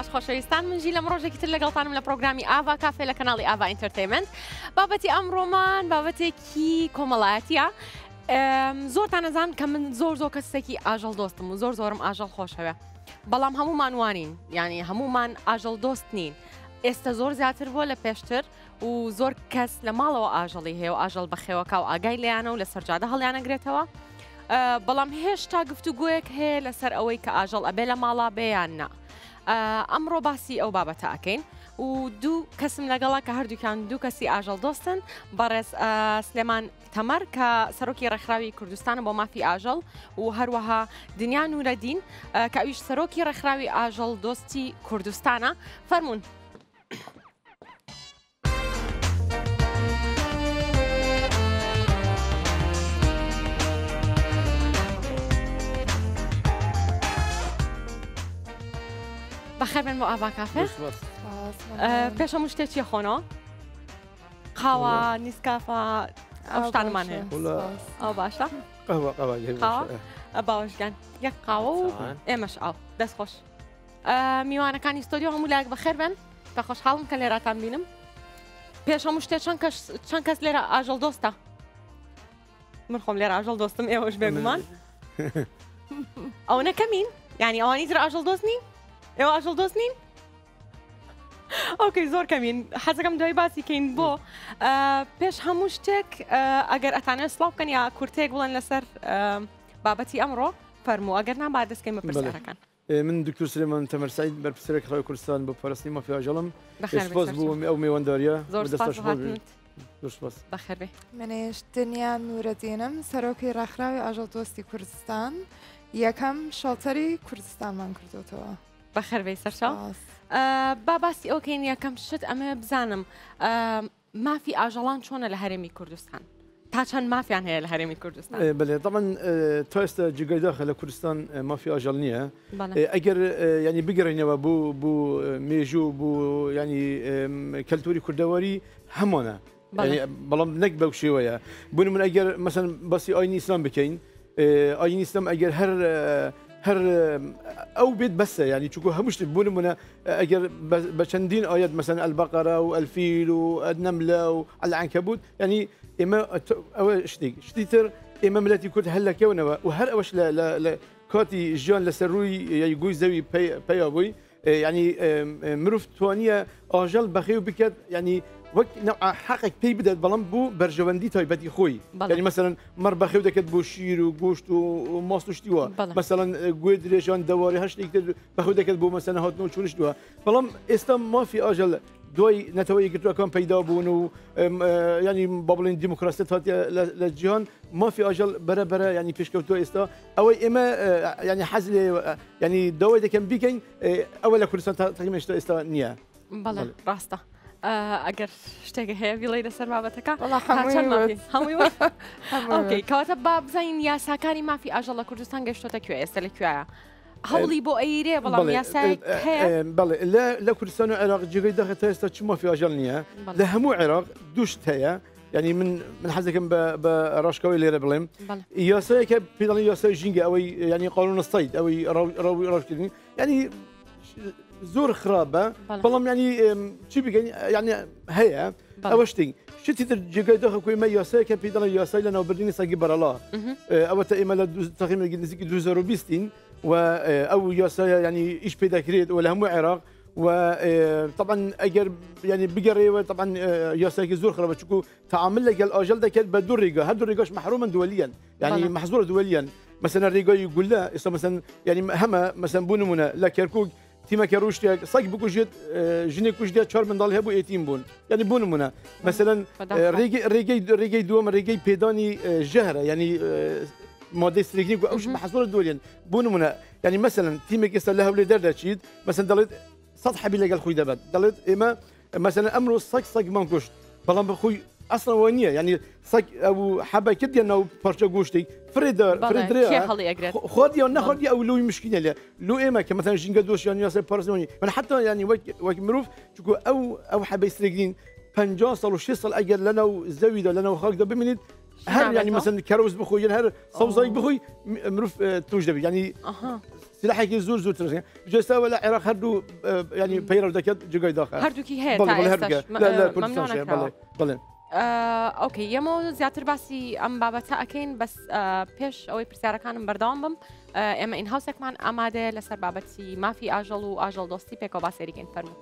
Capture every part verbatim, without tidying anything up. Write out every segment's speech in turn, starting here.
باش خۆشەویستان من ژی لەم ڕۆژێکی تر لەگەڵتانم لە پرۆگرامی ئاوا کافێ لە کەناڵی ئاوا ئینتەرتەینمەنت. بابەتی ئەمڕۆمان بابەتێکی کۆمەڵایەتیە. زۆرتان نەزان کە من زۆر زۆر کەسێکی ئاژەڵ دۆستم و زۆر زۆرم ئاژەڵ خۆشەوە. بەڵام هەمومان وانین، یعنی هەمومان ئاژەڵ دۆست نین. ئێستا زۆر زیاتر بووە لە پێشتر و زۆر کەس لە ماڵەوە ئاژەڵی هەیە و ئاژەڵ بەخێوەکە و ئاگای لێیانە و لە سەرجادە هەڵیانەگرێتەوە. بەڵام هێشتا گفتوگویەک هەیە لەسەر ئەوەی کە ئاژەڵ ئەبێ لە ماڵا بێیان نا. ئەمڕۆ باسی ئەو بابەتە ئەکەین و دوو کەسم لەگەڵا کە هەردووکیان دوو کەسی ئاژەڵ دۆستن. بەڕێز سلێمان تەمەر کە سەرۆکی ڕێکخراوی کوردستانە بۆ مافی ئاژەڵ و هەروەها دنیا نورەدین کە ئەویش سەرۆکی ڕێکخراوی ئاژەڵ دۆستی کوردستانە. فەرموون. بەخێر بن بۆ ئاوا کافێ. پێش هەموو شتێکی خۆنەوە قاوە نیسکافە ئەو شتانمان هەیە. ئەو باشە باوەشگان یەک قاوە و ئێمەش ئاو دەست خۆش. میوانەکانی ستۆدیۆ هەموو لایەک بەخێر بن. بە خۆشحاڵم کە لێراتان بینم. پێش هەموو شتێ چەند کەس لێرە ئاژەڵ دۆستە؟ من خۆم لێرە ئاژەڵ دۆستم، ئێوەش بێگومان ئەو نەکەمین، یعنی ئەوانی تر ئاژەڵ دۆست نین؟ ئێوە ئاژەڵ دۆست نین؟ ئۆکەی زۆر کەمین. حەزەکەم دوای باسی کەین بۆ پێش هەموو شتێک ئەگەر ئەتانێت سڵاو بکەن یا کورتێک بڵێن لەسەر بابەتی ئەمڕۆ فەرموو، ئەگەر نان با دەستکەین بە پرسیارەکان. من دکتۆر سلێمان تەمەر سەعید بەرپرسیارێکی ڕێکخراوی کوردستان بۆ پاراستنی مافی ئاژەڵم. سپاس بۆ ئەو میوانداریە. زۆر سپاس هاتنت. بەخێر بێ. منێش دنیا نورەدینم، سەرۆکی ڕێکخراوی ئاژەڵ دۆستی کوردستان. یەکەم شەڵتەری کوردستانمان کردوتەوە. بەخێر بێ سەرچاو. با باسی ئەوکەین یەکەم شت ئەمە بزانم مافی ئاژەڵان چۆنە لە هەرێمی کوردستان؟ تا چەند مافیان هەیە لە هەرێمی کوردستان؟ بەڵێ طبعا تا ئێستا جگای داخە لە کوردستان مافی ئاژەڵ نییە. ئەگەر ینی بگەڕێنەوە بۆ بۆ مێژوو بۆ ینی کەلتوری کوردەوەری هەمانە، بەڵام نەک بەو شێوەیە. بوون من ئەگەر مەسەن باسی ئاینی ئیسلام بکەین، ئاینی ئیسلام ئەگەر هەر هەر ئەو بێت بەسە، ینی چونکو هەموو شت بوون منە ئەگەر بە چەندین ئاەت مەسەن ئەلبەقەرە و ئەلفیل و ئەنەملە و ئەلعنکەبوت، ینی ئێمە ئەوە شتێک شتی تر ئێمە ملەتی کورد هەلەکەونەوە و هەر ئەوەش لە کاتی ژیان لەسەر ڕووی یاگوی زەوی پیا بووی، ینی مرۆڤ توانیە ئاژەڵ بەخێو بکات، ینی وەک حەقێک پێی بدات بەڵام بوو بەرژەوەندی تایبەتی خۆی. ینی مەسەرەن مەڕ بەخێو دەکات بۆ شیر و گۆشت و ماست و شتیوە، مەسەرەن گوێ درێژان دەواری هەر شتێک بەخێو دەکات بۆ مەسەن هاتنەوە چونشتووە. بەڵام ئێستا مافی ئاژەڵ دوای نەتەوەی گرتوەکان پەیدا بوون و ینی با بڵێن دیموکراسی هاتیە لە جیهان، مافی ئاژەڵ بەرەبەرە ینی پێشکەوتووە. ئێستا ئەوەی ئێمە ینی حەز لێ ینی داوای دەکەم بیکەین، ئەوە لە کوردستان تاقیمێشتا ئێستا نییە. بەڵێ ڕاستە. ئەگەر شتێکە هەیە بیڵێ لەسەر بابەتەکە هەمووی کەواتە با بزانین یاساکانی مافی ئاژەڵ لە کوردستان گەشتۆتە کوێ ئێستا لەکوێیە؟ هەوڵی بۆ ئەیرێ بەڵام یاسای هەیە؟ بەڵێ لە کوردستان و عێراق جێگەی داخە ئێستا چ مافی ئاژەڵ نییە. لە هەموو عێراق دووشت هەیە، ینی من من حەزەکەم بە ڕاشکاوی لێرە بڵێم یاسایەکە پێ دەڵێن یاسای ژینگە، ئەوەی ینی قانون الصید، ئەوەی ڕاوی ڕاشکردنی، ینی زۆر خراپە. بەڵام ینی چی بگەین ینی هەیە ئەوە شتێک شتی تر جێگای داخە کوێمە یاسایەکە پێ دەڵێن یاسای لە ناوبردنی سەگی بەرەڵا. ئەوە تا ئێمە لە تەقریبا نزیکی دوو هەزار و بیستین و ئەو یاسایە ینی ئیش پێ دەکرێت و لە هەموو عێراق و طبعا ئەگەر ینی بگەڕێەوە طبعا یاسایەکی زۆر خراپە، چونکو تعامل لەگەڵ ئاژەڵ دەکرێت بە دوو ڕێگە، هەر دوو ڕێگەش محرومن دووەلیان، ینی مەحزوورە دووەلیان. مەسەن ڕێگای گولە ئێستا مەسەن ینی هەمە مەسەن بوو نمونە لە کەرکووک تیمەکە ڕوشتێک سەگ بکوژێت ژنێک کوژدێت چوار منداڵ هەبوو ئێتیم بوون، ینی بوو نمونە. مەسەلەن ڕێگەی دووەمە ڕێگەی پێدانی ژەهرە، ینی مادەی سترێکنیک و ئەوش مەحزوورە دووەلیان. بوو نمونە ینی مەسەلەن تیمێک ئێستا لە هەولێر دەردەچیت، مەسەن دەڵێت سەد حەبی لەگەڵ خۆی دەبێت، دەڵێت ئێمە مەسەلەن ئەمڕۆ سەگ سەگمان کوشت، بەڵام بەخۆی ئەسڵەوە نییە، ینی سەگ ئەو حەبە کردیان ناو پارچە گۆشتێک فرێدار فرێدرێ خۆدی و نەخۆدی ئەو لۆی مشکینە لێ لۆ ئێمە کە مەسەن ژینگە دۆشیان یاسای پارێزەوەنی من حتا ینی وەک مرۆڤ، چونکو ئەو ئەو حەبەی سترێکنین پەنجا ساڵ و شێ ساڵ ئەگەر لەناو زەویدا لەناو خاکدا ببینیت هەر ینی مەسەن کەرەوز بخۆی یان هەر سەوزایی بخۆی مرۆڤ توش دەبێت، ینی سلاحێکی زۆر زۆر ترسێن جێستاوە لە عێراق هەردوو ینی پەیرە دەکات جگای داخە هەردووکی هەیە بڵێ ئۆکەی ئێمە زیاتر باسی ئەم بابەتە ئەەکەین بەس پێش ئەوەی پرسیارەکانم بەردەوام بم ئێمە ئین هاوسێکمان ئامادەیە لەسەر بابەتی مافی ئاژەڵ و ئاژەڵ دۆستی پێکەوە باسێریکەین فەرموو.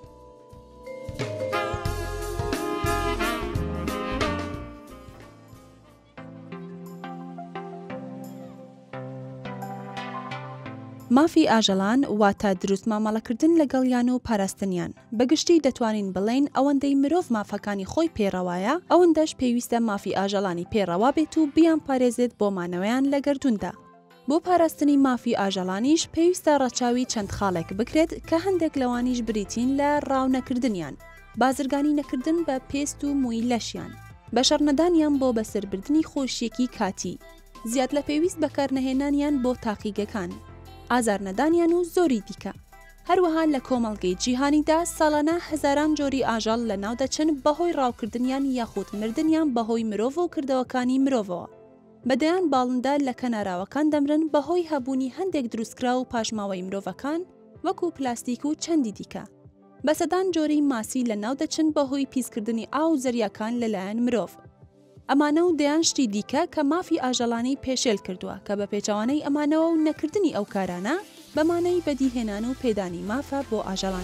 مافی ئاژەڵان واتە دروست مامەڵەکردن لەگەڵیان و پاراستنیان بەگشتی دەتوانین بڵێن ئەوەندەی مرۆڤ مافەکانی خۆی پێڕەوایە ئەوەندەش پێویستە مافی ئاژەڵانی پێڕەوا بێت و بیان پارێزێت بۆ مانەوەیان لە گەردووندا. بۆ پاراستنی مافی ئاژەڵانیش پێویستە ڕەچاوی چەند خاڵێک بکرێت کە هەندێک لەوانیش بریتین لە ڕاونەکردنیان، بازرگانی نەکردن بە پێست و مووی لەشیان، بەشەڕنەدانیان بۆ بەسەربردنی خۆشیەکی کاتی، زیاد لە پێویست بەکارنەهێنانیان بۆ تاقیگەکان، ئازار نەدانیان و زۆری دیکە. هەروەها لە کۆمەڵگەی جیهانیدا ساڵانە هەزاران جۆری ئاژەڵ لە ناو دەچن بەهۆی ڕاوکردنیان یاخود مردنیان بەهۆی مرۆڤ و کردەوەکانی مرۆڤەوە. بەدەیان باڵندا لە کەناراوەکان دەمرن بەهۆی هەبوونی هەندێک دروستکرا و پاشماوەی مرۆڤەکان وەکو پلاستیک و چەندی دیکە. بەسەدان جۆری ماسی لە ناو دەچن بەهۆی پیسکردنی ئاو زەریاکان لەلایەن مرۆڤ. ئەمانە و دەیان شتی دیکە کە مافی ئاژەڵانی پێشێل کردووە کە بە پێچەوانەی ئەمانەوە و نەکردنی ئەو کارانە بەمانەی بەدیهێنان و پێدانی مافە بۆ ئاژەڵان.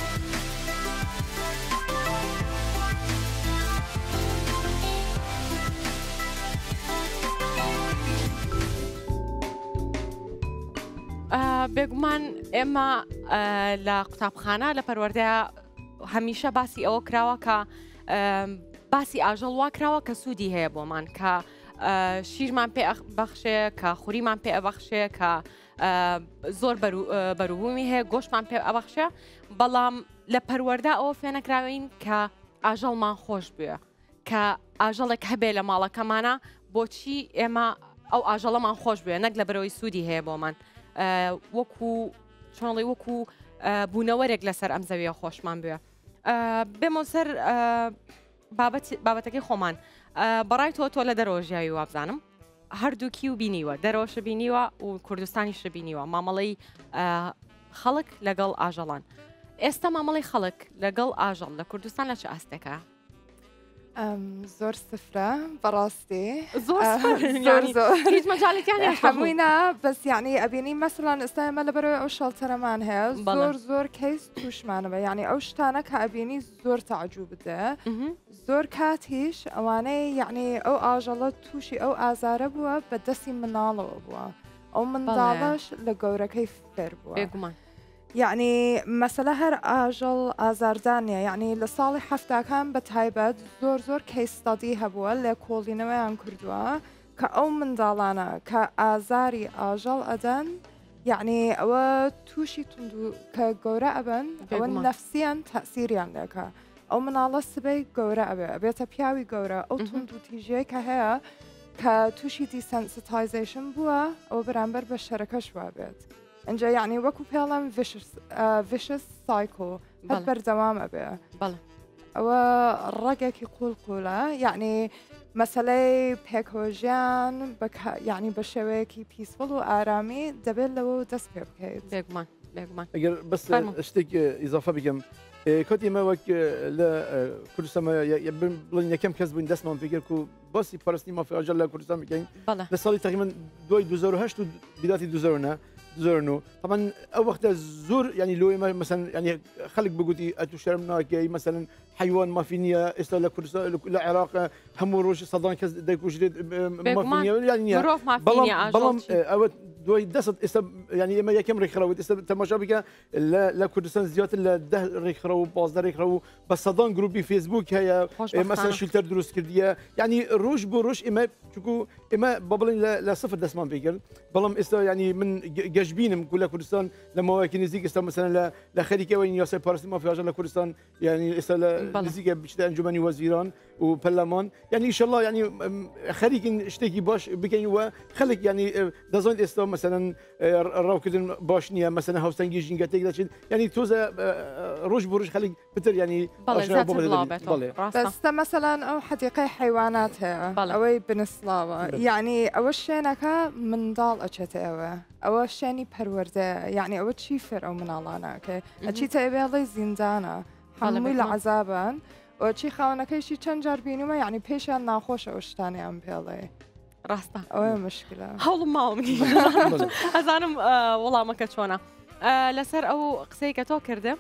بێگومان ئێمە لە قوتابخانە لە پەروەردەیە هەمیشە باسی ئەوە کراوە کە باسی ئاژەڵ وا کراوە کە سوودی هەیە بۆمان کە شیرمان پێ بەخشێ کە خوریمان پێ ئەبەخشێ کە زۆر بەروبوومی هەیە گۆشتمان پێ ئەبەخشێ، بەڵام لە پەروەردە ئەوە فێنەکراوین کە ئاژەڵمان خۆش بووە کە ئاژەڵێک هەبێ لە ماڵەکەمانە بۆچی ئێمە ئەو ئاژەڵەمان خۆش بووە نەک لە بەرەوەی سوودی هەیە بۆمان وەکو چۆنڵی وەکو بوونەوەرێک لەسەر ئەم زەویە خۆشمان بووە. بێمە سەر بابەتەکەی خۆمان بەڕای تۆ تۆ لە دەرەوە ژیاوی وابزانم هەردووکی و بینیوە دەرەوەش بینیوە و کوردستانیش بینیوە مامەڵەی خەڵک لەگەڵ ئاژەڵان. ئێستا مامەڵی خەڵک لەگەڵ ئاژەڵ لە کوردستان لە چه ئاستێکە؟ زۆر سفرە بەڕاستی هیچ مەجاالێکیان هەمووینا بەس یعنی ئەبینی مەسەڵان ئێستا ئێمە لەبەرەوەی ئەو شەڵتەرەمان هەیە زۆر زۆر کەیس تووشمانەوە یعنی ئەو شتانە کە ئەبینی زۆر تەعجوب بدە زۆر کاتیش ئەوانەی یعنی ئەو ئاژەڵە تووشی ئەو ئازارە بووە بە دەستی مناڵەوە بووە ئەو منداڵەش لە گەورەکەی فێر بووە. یعنی مەسەلە هەر ئاژەڵ ئازاردانە یعنی لە ساڵی هەفتاکان بە تایبەت زۆر زۆر کەیستادی هەبووە لە کۆڵینەوەیان کردووە کە ئەو منداڵانە کە ئازاری ئاژەڵ ئەدەن یعنی ئەوە تووشی توندو کە گەورە ئەبن ئەوە نەفسیان تەسیریان دەکە ئەو مناڵە سبەی گەورە ئەبێ ئەبێتە پیاوی گەورە ئەو تونند و تیژەیە کە هەیە کە تووشی دیسەنسیتایزیشن بووە ئەو بەرامبەر بە شەرەکەش وابێت. اینجا یعنی وەکو پێڵم ڤیشس سایکۆ هەر بەردەوام ئەبێ ئەوە ڕەگێکی قوڵقوڵە یعنی مەسەلەی پێکۆژیان یعنی بە شێوەیەکی پیسفڵ و ئارامی دەبێت لەوە دەست پێ بکەیت. بێگومان بێگومان ئەگەر بەس شتێک ئیزافە بگەم کاتی ئێمە وەک لە کوردستان بڵین یەکەم کەس بووین دەستمان پێگرت و باسی پاراستنی مافی ئاژەڵ لە کوردستان بکەین لە ساڵی تقریباً دوای دوو هەزار و هەشت و بیداتی دوو هەزار و نۆ زۆرن طبعا ئەو وەختە زۆر ینی لۆ ئێمە مەسەن ینی خەڵک بگوتی ئەتو شەرم ناکەی مەسەن حیوان مافی نییە ئێستا لە کوردستان لە عێراق هەموو ڕۆژ سەدان کەس دەیکوژرێت بەڵام ئەوە دوای دەست ئێستا ینی ئێمە یەکەم ڕێکخراوێت ئێستا تەماشا بکە لە کوردستان زیاتر لە ده ڕێکخرا و پازدە ڕێکخرا و بە سەدان گروپی فێسبوک هەیە مەسەن شیلتەر دروست کردیە ینی ڕۆژ بۆ ڕۆژ ئێمە چکو ئێمە بە بڵین لە سفر دەستمان پێکرد بەڵام ئێستا ینی من گەشتبینم کو لە کوردستان لە ماوەیەکی نزیک ئێستا مەسەن لە خەریکەوەی یاسای پاراستنی مافی ئاژەڵ لە کوردستان ینی ئێستا لە نزیکە بچتە ئەنجومەنی وەزیران و پەرلەمان ینی ئینشەڵڵا ینی خەریکین شتێکی باش بکەین وە خەڵک ینی دەزانێت ئێستا مثلا ڕاوکردن باش نییە مەسەنە هاوسەنگی ژینگە تێک دەچێت ینی تۆزە ڕۆژ بۆ ڕۆژ خەڵک بتر ینی بەستە مەسەلان ئەو حەدیقەی حیوانات هەیە ئەوەی بنسڵاوە یعنی ئەوە شوێنەکە منداڵ ئەچێتە ئەوە ئەوە شوێنی پەروەردە یعنی ئەوە چی فێر ئەو مناڵانەکە ئەچیتە ئەوێڵی زیندانە هەمووی لە عەزابن ئەوچی خاونەکەیشی چەند جار بینومە یعنی پێشیان ناخۆشە ئەو شتانیان پێڵێ ڕاستە ئەوە مشکلە هەوڵم ماوەنی ئەزانم وەڵامەکە چۆنە لەسەر ئەو قسەی کە تۆ کردە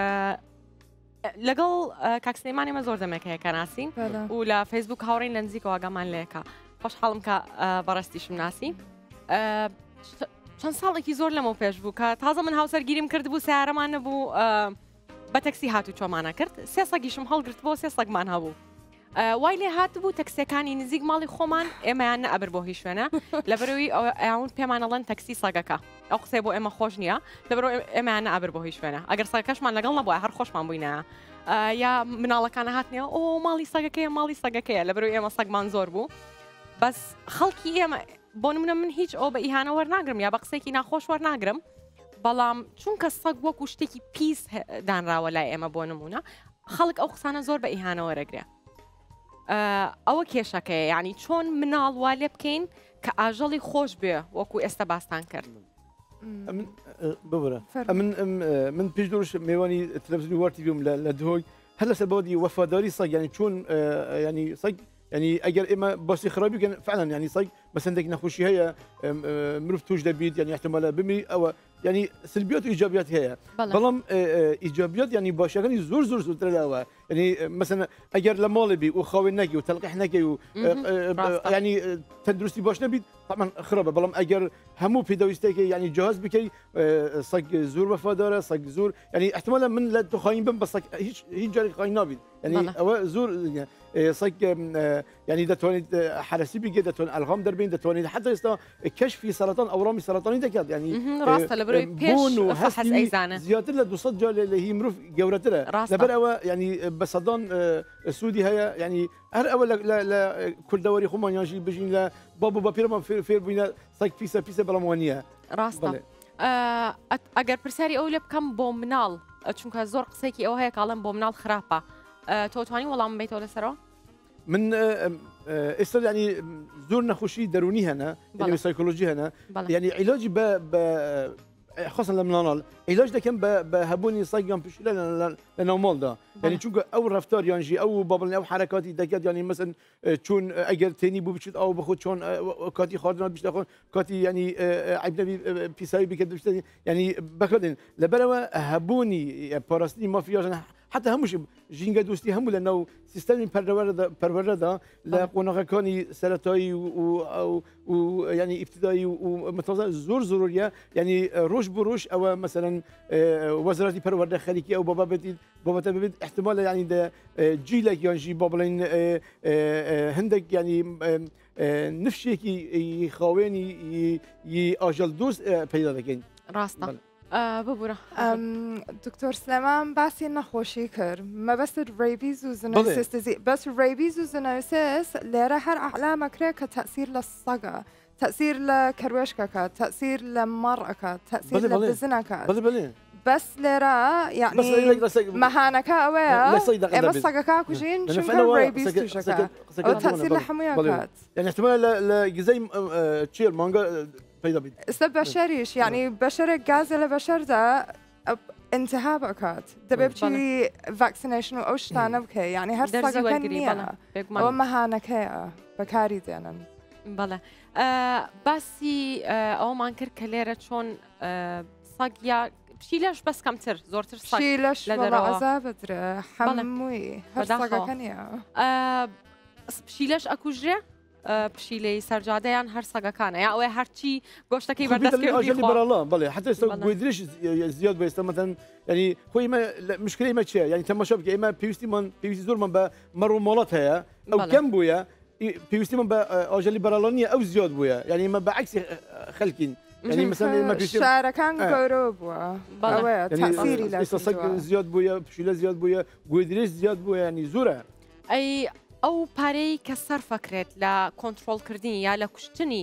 لەگەڵ کاکسلەیمانێمە زۆر دەمێکەیە کە ناسین و لە فەیسبوک هاوڕێین لە نزیکەوە ئاگامان لێکە خۆشحاڵم کە بەڕاستیشم ناسی چەند ساڵێکی زۆر لەمە پێش بوو کە تازە من هاوسەرگیریم کرد بوو سیارەمان نەبوو بە تەکسی هاتو چۆمانە کرد سێ سەگیشم هەڵگرت بۆ سێ سەگمان هەبوو وای لێ هاتبوو تەکسیەکانی نزیک ماڵی خۆمان ئێمەیان نەئەبر بۆ هیچ شوێنە لەبەرەوەی ئەوون پێمانەڵەن تەکسی سەگەکە ئەو قسەی بۆ ئێمە خۆش نییە لەبەرەوە ئێمەیان نەئەبر بۆ هیچ شوێنە ئەگەر سەگەکەشمان لەگەڵ نەبووە هەر خۆشمان بووینە یا مناڵەکانە هاتنەوە ئۆ ماڵی سەگەکەیە ماڵی سەگەکەیە لەبەرەوەی ئێمە سەگمان زۆر بوو بەس خەڵکی ئێمە بۆ نمونە من هیچ ئەو بە ئیهانە وەرناگرم یا بە قسێکی ناخۆش وەرناگرم بەڵام چونکە سەگ وەکو شتێکی پیس دانراوە لای ئێمە بۆ نمونە خەڵک ئەو قسانە زۆر بە ئیهانە وەرەگرێ ئەوە کێشەکەیە یعنی چۆن مناڵ وا لێ بکەین کە ئاژەڵی خۆش بێ وەکو ئێستا باستان کرد ببرە من من پێش دۆش میێوانی تەلەڤیزیۆنی وار تیڤیم لە دهۆی هەر لەسەر بەوەدی وەفاداری سەگ ینی چۆن ینی سەگ ینی ئەگەر ئێمە باسی خراپی بکەن فعلا ینی سەگ بە سندێک نەخۆشی هەیە مرۆڤ توش دەبیت ینی احتمالە بمی ئەوە ینی سلبیات و ئیجابیات هەیە بەڵام ئیجابیات ینی باشەکانی زۆر زۆر زۆرتر لەوە ینی مەسەن ئەگەر لە ماڵی بی و خاوێن نەگی و تەلقیح نەکەی و ینی تەندروستی باش نەبیت طبعا خراپە بەڵام ئەگەر هەموو پێداویستێکی ینی جیاز بکەی سەگ زۆر وەفادارە سەگ زۆر ینی احتمالە من لە توخاین بم بە سەگ هیچ هیچ جارێک خاین نابیت ینی ئەوە زۆر سەگ ینی دەتوانێت حرەسی بگێت دەتوانێت ئەلغام دەربین دەتوانێت حتا ئێستا کەشفی سەرەتان ئەوڕامی سەرەتانی دەکات ینی بوون و هەست زیاتر لە دووسەد جار لە هی مرۆڤ گەورەترە لەبەر ئەوە ینی بە سەدان سوودی هەیە ینی هەر ئەوە لە کوردەوەری خۆمان یانژی بژین لە باب و بە پیرەمان فێر بووینە سەگ پیسە پیسە بەڵام نییە ڕاستە ئەگەر پرسیاری ئەو لێ بکەم بۆ مناڵ چونکە زۆر قسێکی ئەو هەیە کاڵم بۆ مناڵ خراپە تۆ توانی وەڵام بیتەوە لەسەرەوە من ئێستا ینی زۆر نەخۆشی دەرونی هەنە سایکۆلۆژی هەنە ینی عیلاجی بە خۆسن لە مناڵ عیلاج دەکەم بە هەبوونی سەگیان پشیلە لە ناوماڵدا ینی چونکە ئەو ڕفتار یانژی ئەو بابڵنی ئەو حرکاتی دەکات ینی مەسن چۆن ئەگەر تێنی بوو بچیت ئەو بخۆ چۆن کاتی خواردن بیشتەخۆن کاتی ینی عیبنەبی پیساوی بکرد بشتە ینی بەکردن لەبەرەوە هەبوونی پاراستنی مافیاژن حتى هموش جینگە دوستی هەموو لە ناو سیستەمی پەروەرەدا لە قۆناغەکانی سەرەتایی و ینی ئیبتیدایی و متازە زۆر زۆریە ینی ڕۆژ بۆ ڕۆژ ئەوە مەسەرەن وەزارەتی پەروەردە خەریکی ئەو بابا بێت بابەتە ببێت احتمالە ینی دە جیلێک یانژی با بڵێن هەندێک ینی نفشێکی خاوێنی ئاژەڵ دۆست پەیدا دەکەین ڕاستە ببوورە دکتۆر سلێمان باسی نەخۆشی کرد مەبەست ڕێبیز و زنەوسێستزی بەس ڕێبیز و زنەوسێس لێرە هەر ئەعلامەکرێت کە تەسیر لە سەگە تەسیر لە کەروێشکەکە تەسیر لە مەڕەکە تەسیر لە بزنەکە بەس لێرە یعنی مەهانەکە ئەوەیە ئێمە سەگەکە کوژین ڕێبیز توشەکە ئەو تەسیر لە هەموویەکات یعنی احتمال لە گزەی چێر مانگە ئێستا بەشەریش یعنی بەشەرێک گازە لە بەشەردا انتها بکات دەبێ بچی ڤاکسینەیشن و ئەو شتانە بکە یعنی هەر سەگەکە نییە ئەوە مەهانەکەیە بەکاری دێنن بەڵێ باسی ئەومان کرد کە لێرە چۆن سەگ یا پشیلەش بەس کەمتر زۆرتر پشیلەش وەڵا بدرە هەمووی هەر سەگەکە نییە پشیلەش ئەکوژرێ پشیلەی سەرجادەیان هەر سەگەکانە یا ئەوەی هەرچی گۆشتەکەی بەردەستکردی بەڵێ حتى ئێستا گوێدرێژ زیاد بە ئێستا مەتەن ینی خۆی مشکلەی مە چیە ینی تەماشا بکە ئێمە پێویستیمان پێویستی زۆرمان بە مەڕ و ماڵەت هەیە ئەو کەم بووە پێویستیمان بە ئاژەلی بەرەڵە نیە ئەو زیاد بووە ینی ئمە بە عەکسی خەلکین شارەکان گەورە بووە تەسیری لە زیاد بووە پشیلە زیاد بووە گوێدرێژ زیاد بووە ینی زۆرە ئەی ئەو پارەی کە سەرفەکرێت لە کۆنتترۆلکردنی یا لە کوشتنی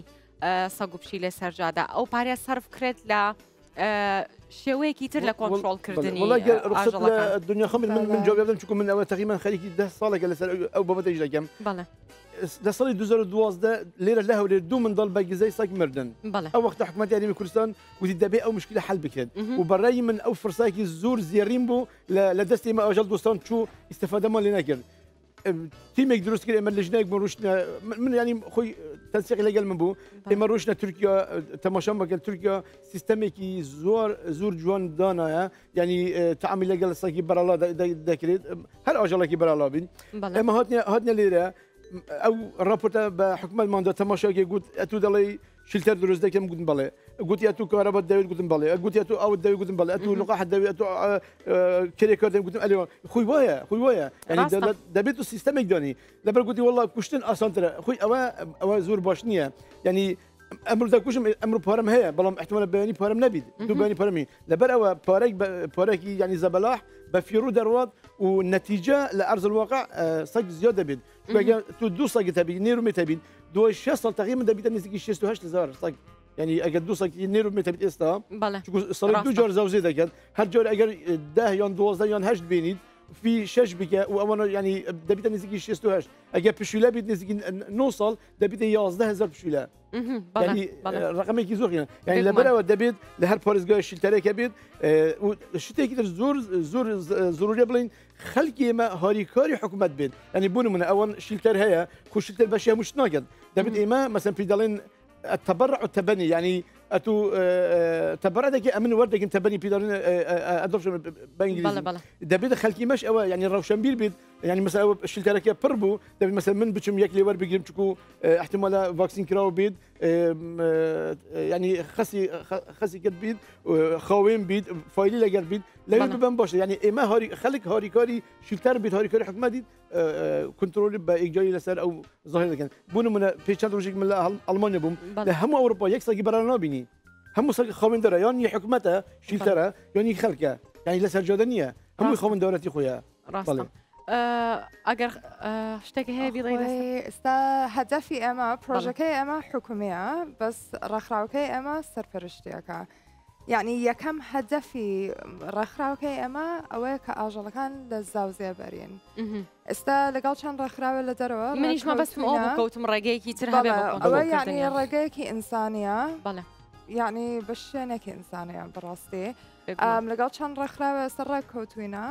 سەگ و پشیلێ سەرجادا ئەو پارێ سەرف کرێت لە شێوەیەکی تر لە کۆنتڕۆڵکردنی دنیا خەم من جواب بدەم چونکە من ئەوە تقریبا خەریکی ده ساڵێکە لەسەر ئەو بابەتەش دەکەم لە ساڵی دوو هەزار و دوازدە لێرە لە هەولێر دوو منداڵ بە گزەی سەگ مردن ئەو وەختە حکوومەتی یاریمی کوردستان وتی دەبێت ئەو مشکلە حل بکرێت و بەڕای من ئەو فرسایەکی زۆر زیێڕین بوو لە دەستی ئێمە ئاژەڵ دۆستان چوو ئیستفادەمان لێ نەکرد تیمێک دروست کرد ئێمە لە ژنێک ڕۆشتە من ینی خۆی تەنسیقی لەگەڵ من بوو ئێمە ڕۆشتە تورکیا تەماشام بەگەل تورکیا سیستەمێکی زۆر زۆر جوان دانایە ینی تەعامی لەگەڵ سەگی بەراڵا دەکرێت هەر ئاژەڵێکی بەراڵا بین ئێمە هاتنە لێرە ئەو راپۆرتە بە حکوومەتماندا تەماشاکێ گوت ئەتوو دەڵێ شیلتەر دروست دەکەم گوتم بەڵێ گوتی ئەتوو کارەبەت دەوێت گوتم بەڵێ گوتی ئەتوو ئەوت دەوێت گوتم بەڵێ ئەتوو لقاحت دەوێت ئەتوو کرێکار دەوێت گوتم ئەلێوە خۆی وایە خۆی وایە ینی دەبێت و سیستەمێک دانی لەبەر گوتی وەڵڵا کوشتن ئاسانترە خۆی ئەوە ئەوە زۆر باش نییە ینی ئەمر دەکوشم ئەمر پارەم هەیە بەڵام احتمالە بەیانی پارەم نەبیت دوو بەیانی پارەمی لەبەر ئەوە پارێک پارێکی ینی زەبەلاح بە فیرو دەڕوات و نەتیجە لە ئەرز الواقع سەگ زیاد دەبێت تو دوو سەگت هەبی نێرومێت هەبیت دوای شەش ساڵ تقریبا دەبیتە نزیکی شەست و هەشت هەزار سەگ ینی ئەگەر دوو سەگی نێرومێت هەبیت ئێستا ساڵی دوو جار زەوزێ دەکات هەر جار ئەگەر ده یان دوازدە یان هەشت بینیت في شش بکە و ئەوە ینی دەبیتە نزیکی شەست و هەشت ئەگەر پشیلە بیت نزیکی نۆ ساڵ دەبیتە یازدە هەزار پشیلە ڕقمێکی زۆر ینی لەبەرەوە دەبێت لە هەر پارێزگای شیلتەرێکە بێت شتێکی تر زۆر زۆر زۆرورە بڵین خەڵکی ئێمە هاریکاری حکوومەت بێت ینی بوون منە ئەوەن شیلتەر هەیە خو شیلتەر بەشی هەمووش ناکەن دەبێت ئێمە مەسەن پێ دەڵێن التبرع والتبني يعني اتو تبرع دك امن وردك تبني بيدرين ادرش بالانجليزي دبيت خلكي مش أو يعني روشنبيل بيد يعني مثلا الشلتركه بربو دبي مثلا من بتشم ياكلي ور بيجيب تشكو احتمال فاكسين كراو بيد يعني خسي خسي كد بيد خاوين بيد فايلي لقر بيد لا يبان باش يعني ما هاري خليك هاري كاري شلتر بيد هاري كاري حكومه دي كنترول بايجاي لسر او ظاهر كان بونو من بيشات روجيك من المانيا بوم هم اوروبا يكسا برانا بيني هم خاوين دره يعني حكومته شلتره يعني خلكه يعني لسر جادنيه هم خاوين دورتي خويا راستا اگر شتێکی هەیە بیڵێ ئێستا هەدەفی ئێمە پرۆژەکەی ئێمە حکومیە بەس ڕێکخراوەکەی ئێمە سەرپەرشتیەکە یعنی یەکەم هەدەفی ڕێکخراوەکەی ئێمە ئەوەیە کە ئاژەڵەکان لە زاوزێ بەرین ئێستا لەگەڵ چەند ڕێکخراوە لە دەرەوە منیشمە بەستم ئەو بکەوتم ڕێگەیەکی تر هەبێ ئەوە یعنی ڕێگەیەکی ئینسانیە یعنی بە شوێنێکی ئینسانیە بەڕاستی لەگەڵ چەند ڕێکخراوە ئێستا ڕێککەوتوینە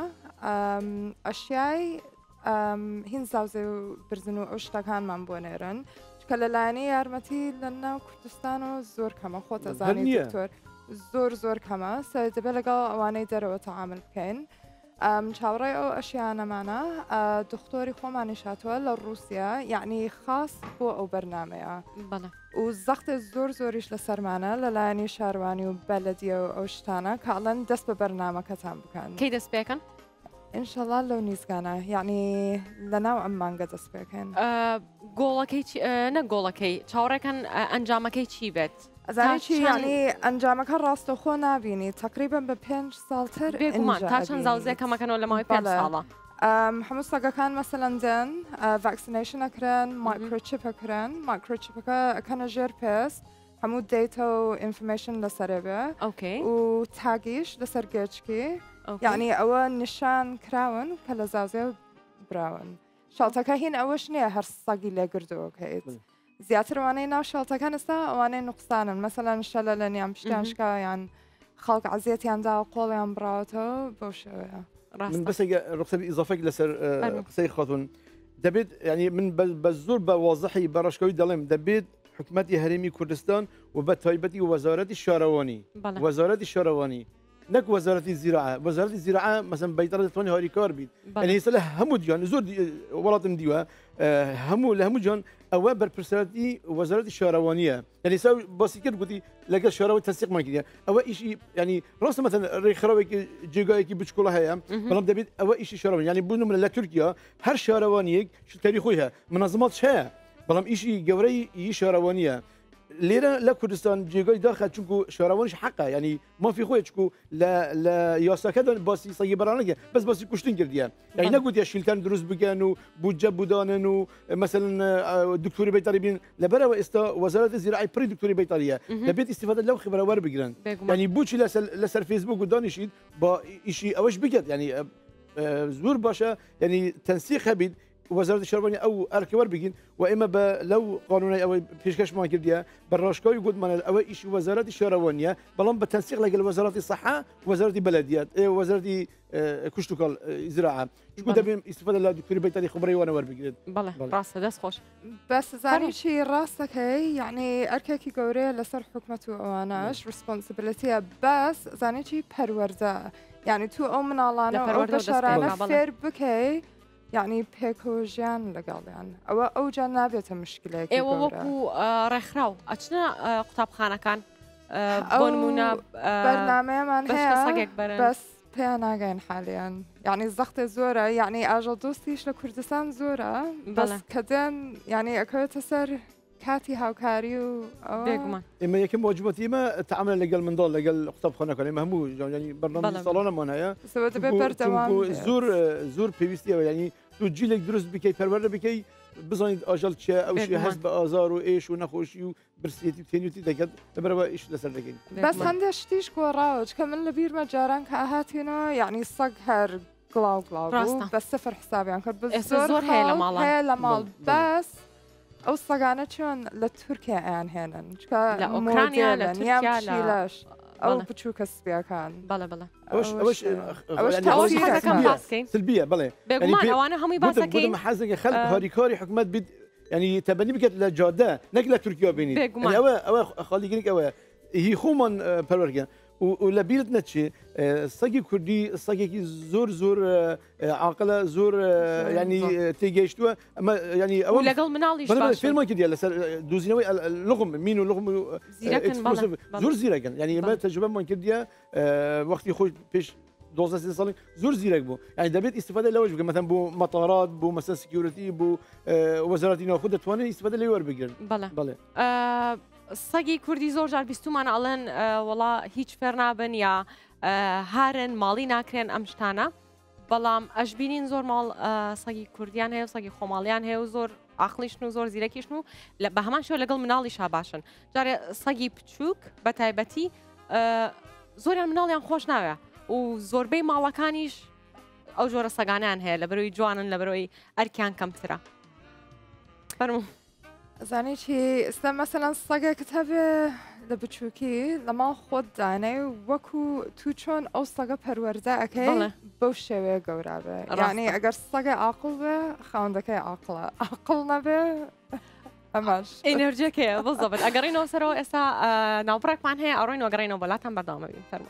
ئەشیای هین زاوزێ و برزن و ئەو شتەکانمان بۆ نێرن کە لەلایەنی یارمەتی لە ناو کوردستان و زۆر کەمە خۆتە زانی دکتۆر زۆر زۆر کەمە سەر دەبێت لەگەڵ ئەوانەی دەرەوە تەعامل بکەین چاوەڕێی ئەو ئەشیانەمانە دکتۆری خۆمانی شاتووە لە رووسیا یعنی خاص بۆ ئەو بەرنامەیە و زەختێ زۆر زۆریش لە سەرمانە لەلایەنی شاروانی و بەلەدیە و ئەو شتانە کاڵەن دەست بە بەرنامەکەتان بکەن کەی دەست پێکەن؟ ئینشەڵا لەو نیزگانە یعنی لە ناو ئەم مانگە دەست پێکەن گۆڵەکەی نە گۆڵەکەی چاوەڕێکەکەن ئەنجامەکەی چی بێت؟ ئەزانی چی یعنی ئەنجامەکە ڕاستەخۆ نابینی تقریبا بە پێنج ساڵتر بێگومان تا چەند زاوزێکەمەکەنەوە لە ماوەی پێنج ساڵە هەموو سەگەکان مەسەلەن دێن ڤاکسینەیشنەکرێن مایکرۆچیپەکرێن مایکرۆچیپەکە ئەکەنە ژێر پێست هەموو دیتە و ئینفرمێشن لەسەرێ بێ و تاگیش لەسەر گێچکی یعنی ئەوە نیشان کراون کە لە زاوزێ براون شاڵتەکە هین ئەوەش نییە هەر سەگی لێگردووەکەیت زیاتروانەی ناو شاڵتەکان ئێستا ئەوانەی نوقسانن مەسەلەن شەلە لە نیام پشتیانشکا یان خەڵک عەزیەتیاندا و قۆڵیان براوەتەوە بەو شێوەیە من بس رخصة إضافة لسر قصي خاطون دبيت يعني من بزور بواضحي براشكوي دلهم دبيت حكومتي هرمي كردستان وبتايبتي ووزارة الشهرواني وزارة الشهرواني نك وزارة الزراعة وزارة الزراعة مثلا بيطرة تواني هاري كاربيد يعني يسأله همو ديان زور دي ولاتم ديوا همو لهمو جان أو بربرسالتي وزارة الشهروانية يعني سو بسيكر قلتي لقى الشهرواني تنسيق ما كده أو إشي يعني راس مثلا ريخراوي جيجاي كي بتشكلها هي بلام دبيت أو إشي شهرواني يعني بنو من تركيا هر شهروانيك شو تاريخها منظمات شها بلام إشي جوري يشهروانية ليرة لا كردستان جيجاي داخل تشوفوا شراونش حقه يعني ما في خويا تشوفوا لا لا ياسا كذا بس يصيب برانك بس بس كشتين كرديان يعني نقول يا شيلتان دروس بكانوا بوجا بودانن مثلا الدكتور بيطري بين لبرا واستا وزاره الزراعه بري دكتور بيطريه لبيت استفاده لو خبره ور بجران يعني بوتش لسر فيسبوك ودانشيد با شيء اوش بجد يعني زور باشا يعني تنسيق هبيد وزاره الشربانيه او اركور بگین و اما با لو قانوني او پیشکش ما کردیا براشکای گود من او ایش وزاره الشربانيه بلان بتنسيق لجل وزاره الصحه وزاره البلديات وزاره كشتوكال زراعه شو دابين استفاده لا دكتور بيطري خبري وانا ور بگین بله راسه دست خوش بس زاني شي راسك هي يعني اركاكي قوري لسر حكمته واناش responsibility بس زاني شي پرورده يعني تو او من الانا او بشرانا فير بكي يعني بيكوجيان لقال يعني أو أو جنابيته مشكلة إيه ووكو رخراو أشنا قطاب خانة كان بونمونا برنامج من هي بس بيانا جاين حاليا يعني الزخت زورة يعني أجل دوستيش لكردستان زورة بس كدن يعني أكو تسر كاتي هاوكاريو بيجمان إما يكمل واجباتي ما تعامل لقال من ضل لقال خطاب خانة كان مهمو يعني برنامج صالونة من هيا سويت ببرتمان زور زور بيبيستي يعني تو جيلك درست بكي پرورده بكي بزانید آجال چه او شی حسب آزار و ایش و نخوشی و برسیتی و تینیوتی دکد لبرا ایش لسر دکین بس هندش تیش قراج كمان لبير مجاران كهاتينو يعني صقهر قلاو قلاو بس صفر حساب يعني كرب الزور هي لمال هي لمال بس او صقانه شون لتركيا ان هنا لا اوكرانيا لتركيا لا او بتشوك السبيا كان بلا بلا اوش اوش اوش تاثير حاجه كان باسكين سلبيه بلا يعني وانا همي باسكين بدهم محازق خلق هاريكاري حكومات بد يعني تبني بكت لجاده نقله تركيا بيني يعني او او خلي يقولك او هي خومن برورجا ولبيرت نتشي الصقي كردي الصقي زور زور عاقله زور يعني تيجيشتوا اما يعني ولا قال مناليش باش فيلم كده يلا دوزينوي اللغم مين اللغم زور زيركن يعني ما تجربه من كده وقت يخرج بيش دوزة سنة زور زيرك بو يعني دبيت استفاده لوش مثلا بو مطارات بو مثلا سكيورتي بو وزارات ناخذ تواني استفاده ليور بيجن بله بله الصقي كردي زور جار بيستومان علن والله هيج فرنابن يا هارن مالي ناكرين امشتانا بلام اجبينين زور مال صقي كرديان هي وصقي خماليان هي وزور عقلي شنو زور زيركي شنو لا بهمان شو لقل منالي شاباشن جاري صقي بتشوك بتايبتي زور مناليان خوش ناوي وزور بي مالكانيش او جور صقانان هي لبروي جوانن لبروي اركان كمترا فرمو زاني شي استم مثلا صقا كتابة لبتشوكي لما خود داني وكو توچون او صقا پرورده اكي بوشوه قورابه يعني اگر صقا عاقل به خاندكي عاقله عاقل نبه هماش انرجيكي بالضبط اقرينو سرو اسا نوبرك معن هي اروينو اقرينو بلاتن بردامه بين فرمو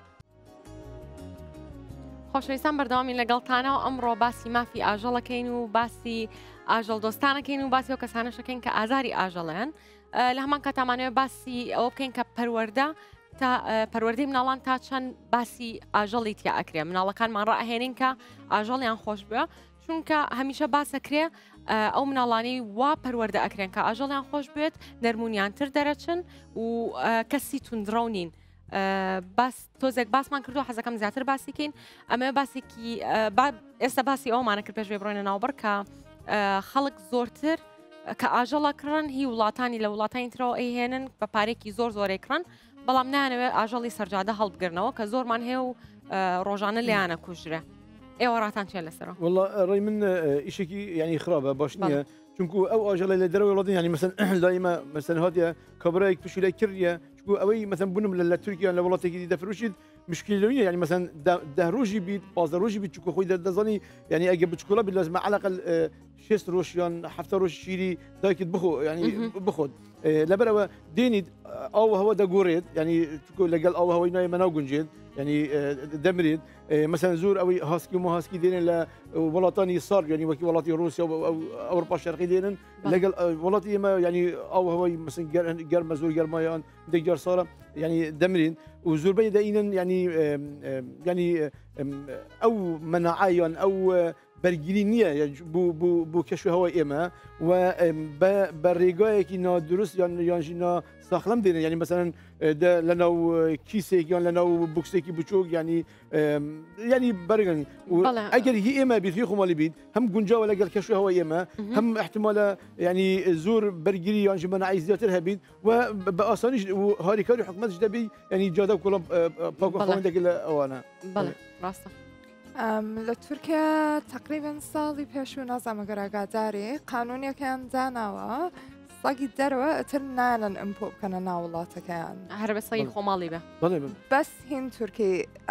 خۆشەویستان بەردەوامی لەگەڵتانە و ئەمڕۆ باسی مافی ئاژەڵەکەین و باسی ئاژەڵ دۆستانەکەین و باسی ئەو کەسانەشەکەین کە ئازاری ئاژەڵیان لە هەمان کاتامانەوە باسی ئەوە بکەین کە پەروەردە تا پەروەردەی مناڵان تا چەند باسی ئاژەڵی تیا ئەکرێ مناڵەکانمان ڕائەهێنین کە ئاژەڵیان خۆش بووە چونکە هەمیشە باسەکرێ ئەو مناڵانی وا پەروەردە ئەکرێن کە ئاژەڵیان خۆش بێت نەرمونیان تر دەرەچن و کەسی توندڕەو نین باس تۆزێک باسمان کردو حەزەکەم زیاتر باسیکەین ئەمە باسێکی ئێستا باسی ئەومانە کرد پێش بڕۆینە ناوبەر کە خەڵک زۆرتر کە ئاژەڵەکڕن هی وڵاتانی لە وڵاتانی ترەوە ئەیهێنن بە پارێکی زۆر زۆرێکڕن بەڵام نانەوێت ئاژەڵی سەرجادە هەڵبگرنەوە کە زۆرمان هەیە و ڕۆژانە لێیانە کوژرە ئێوە ڕاتان چێ لەسەرەوە والله ڕێی من ئیشێکی یعنی خراپە باش نییە چونکو ئەو ئاژەڵی لە دەرەوەی وڵاتی ینی مەسەن لایمە مەسەن هاتیە کابرایەک تووشی لای کردیە اوي مثلا بنم لتركيا ولا والله تجي دفروشيد مشكله يعني مثلا ده روجي بيت باز روجي بيت شكو خوي دزاني يعني اجي بشكولا لازم على الاقل شيست روشيان حفته روش شيري دايك بخو يعني بخد لبرا ديني او هو ده قوريد يعني تقول لقال او هو يناي مناو جنجيد يعني دمريد مثلا زور او هاسكي وما هاسكي دين ولاطاني صار يعني وكي ولاطي روسيا او اوروبا الشرقيه دين لقال ولاطي ما يعني او هو مثلا جر مزور جرمايان دجار صار يعني دمرين وزور بين دائما يعني يعني او مناعيا او بەرگری نییە بۆ کەشوهەوە ئێمە و بە ڕێگایەکی نادروست یان یانژی ناساخلەم دێنێ ینی مەسەرەن لەناو کیسێک یان لەناو بوکسێکی بچۆک ینی ینی بەرگنی ئەگەر هی ئێمە بیت هی خۆماڵی بیت هەم گونجاوە لەگەڵ کەشوهەوە ئێمە هەم احتمالە ینی زۆر بەرگری یانژی مەناعی زیاتر هەبیت و بە ئاسانیش هاریکاری حکومەتش دەبی ینی جادە و کۆڵم پاکۆخەوەندێک لە ئەوانە ڕاستە. لە تورکیا تقریبان ساڵی پێش و نازانمەگەر ئاگاداری قانونیەکەیان داناوە سەگی دەرەوە ئەتر نانن ئەمپۆ بکەنە ناو وڵاتەکەیان هەر بە سەگی خۆماڵی بێ بەس هین تورکی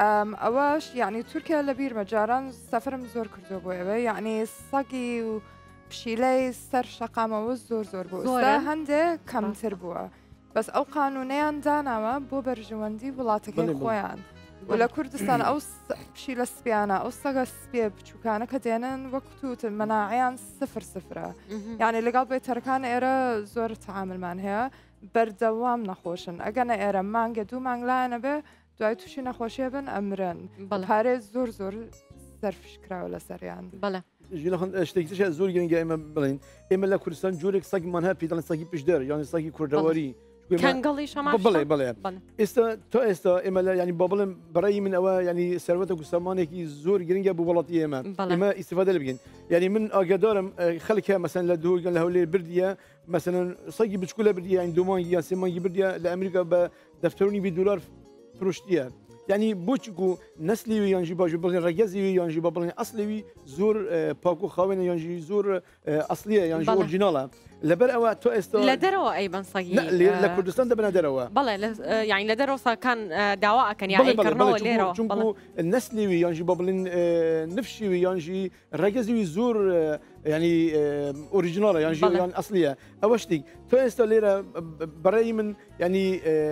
ئەوەش یعنی تورکیا لە بیرمە جاران سەفرم زۆر کردو بۆ ئەوە یعنی سەگی و پشیلەی سەر شەقامەوە زۆر زۆر بوو هەندێک کەمتر بووە بەس ئەو قانونەیان داناوە بۆ بەرژەوەندی وڵاتەکەی خۆیان. و لە کوردستان ئەو پشی لە سپیانە ئەو سەگە سپێ بچووکانە کە دێنن وەکوتوت مەناعیان سفر سفرە یعنی لەگەڵ بێتەرەکان ئێرە زۆر تەعاملمان هەیە بەردەوام نەخۆشن ئەگەنە ئێرە مانگە دوو مانگلایەنە بێ دوای تووشی نەخۆشیە بن ئەمرن پارێ زۆر زۆر سەرفشکراوە لە سەریان بەڵێ شتێکیش زۆر گرنگە ئێمە بڵین ئێمە لە کوردستان جۆرێک سەگمان هەیە پێدەڵێن سەگی پشدەر یانی سەگی کوردەواری کەنگەڵی شەما بڵێ بڵێ ئێستا تا ئێستا ئێمە لە ینی بە بڵێم بەڕێی من ئەوە ینی سەروەتە گوسەمانێکی زۆر گرنگە بۆ وڵاتی ئێمە ئێمە ئیسیفادە لە بگەین یعنی من ئاگادارم خەڵکە مەسەن لە دووگەن لە هەولێر بردیە مەسەن سەگی بچکو لە بردیە این دومانگی یان سێمانگی بردیە لە ئەمریکا بە دەفتەرونی بی دلار فرۆشتیە یعنی بۆچکو نسلیوی یانژی باش بڵێن ڕگەزیوی یانژی بە بڵێن ئەسلوی زۆر پاک و خاوێنە یانژی زۆر ئەسلیە یانژی ئۆرجیناڵە لەبەر ئەوە تۆ ئێستا لە دەرەوە ئەی بەنسەگی لە کوردستان دەبنە دەرەوە بەڵێ یعنی لە دەرەوەساکان داوا ئەکەن یاکردنەوە لێرەوە چونکو نسلیوی یانژی بە بڵێن نفشیوی یانژی ڕگەزیوی زۆر ینی ئۆریژیناڵە یانژی یان ئەسلیە ئەوە شتێک تۆ ئێستا لێرە بەڕێی من ینی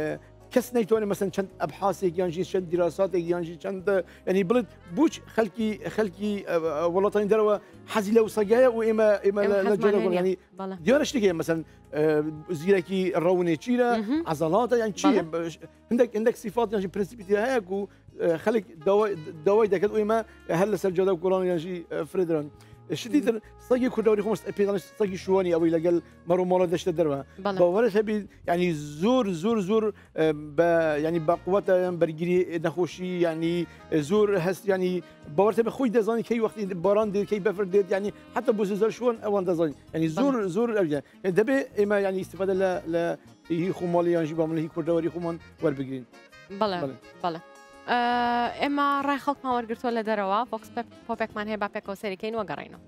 کەس نەیتوانێت مەسەن چەند ئەبحاسێک یانژی چەند دیراساتێک یانژی چەند ینی بڵێت بوچ خەڵکی خەڵکی وڵاتانی دەرەوە حەزی لەو سەگایە و ئێمە ئێمە لە جێرەگوڵ ینی دیارە شتێکە مەسەن زیرەکی ڕەونێ چیرە عەزەڵاتە یان چی هەندێک هەندێک سیفات یانژی پرینسیپی هەیە و خەڵک داوای دەکەن و ئێمە هەر لەسەر جێدە و گوڵان یانژی فرێدرن شدیدتر سەگی کوردەوەری خۆم پێدانش سەگی شووانی ئەوەی لەگەڵ مەڕۆماڵە دەشتە دەرەوە باوەرت هەبی ینی زۆر زۆر زۆر ینی باقوەتە بەرگری نەخۆشی ینی زۆر هەست ینی باوەرت بە خۆی دەزانی کەی وەختی باران دێت کەی بەفر دێت ینی حتا بۆ زۆر شوۆن ئەوان دەزانین ینی زۆر زۆر دەبێ ئێمە ینی ئیسیفادە لە هی خۆماڵی یانژی با هی کوردەوەری خۆمان وەربگرین بەڵێ بەڵێ ئێمە ڕای خەڵکمان وەرگرتووە لە دەرەوە فۆکس پۆپێکمان هەیە با پێکەوە سەریکەین وەگەڕێنەوە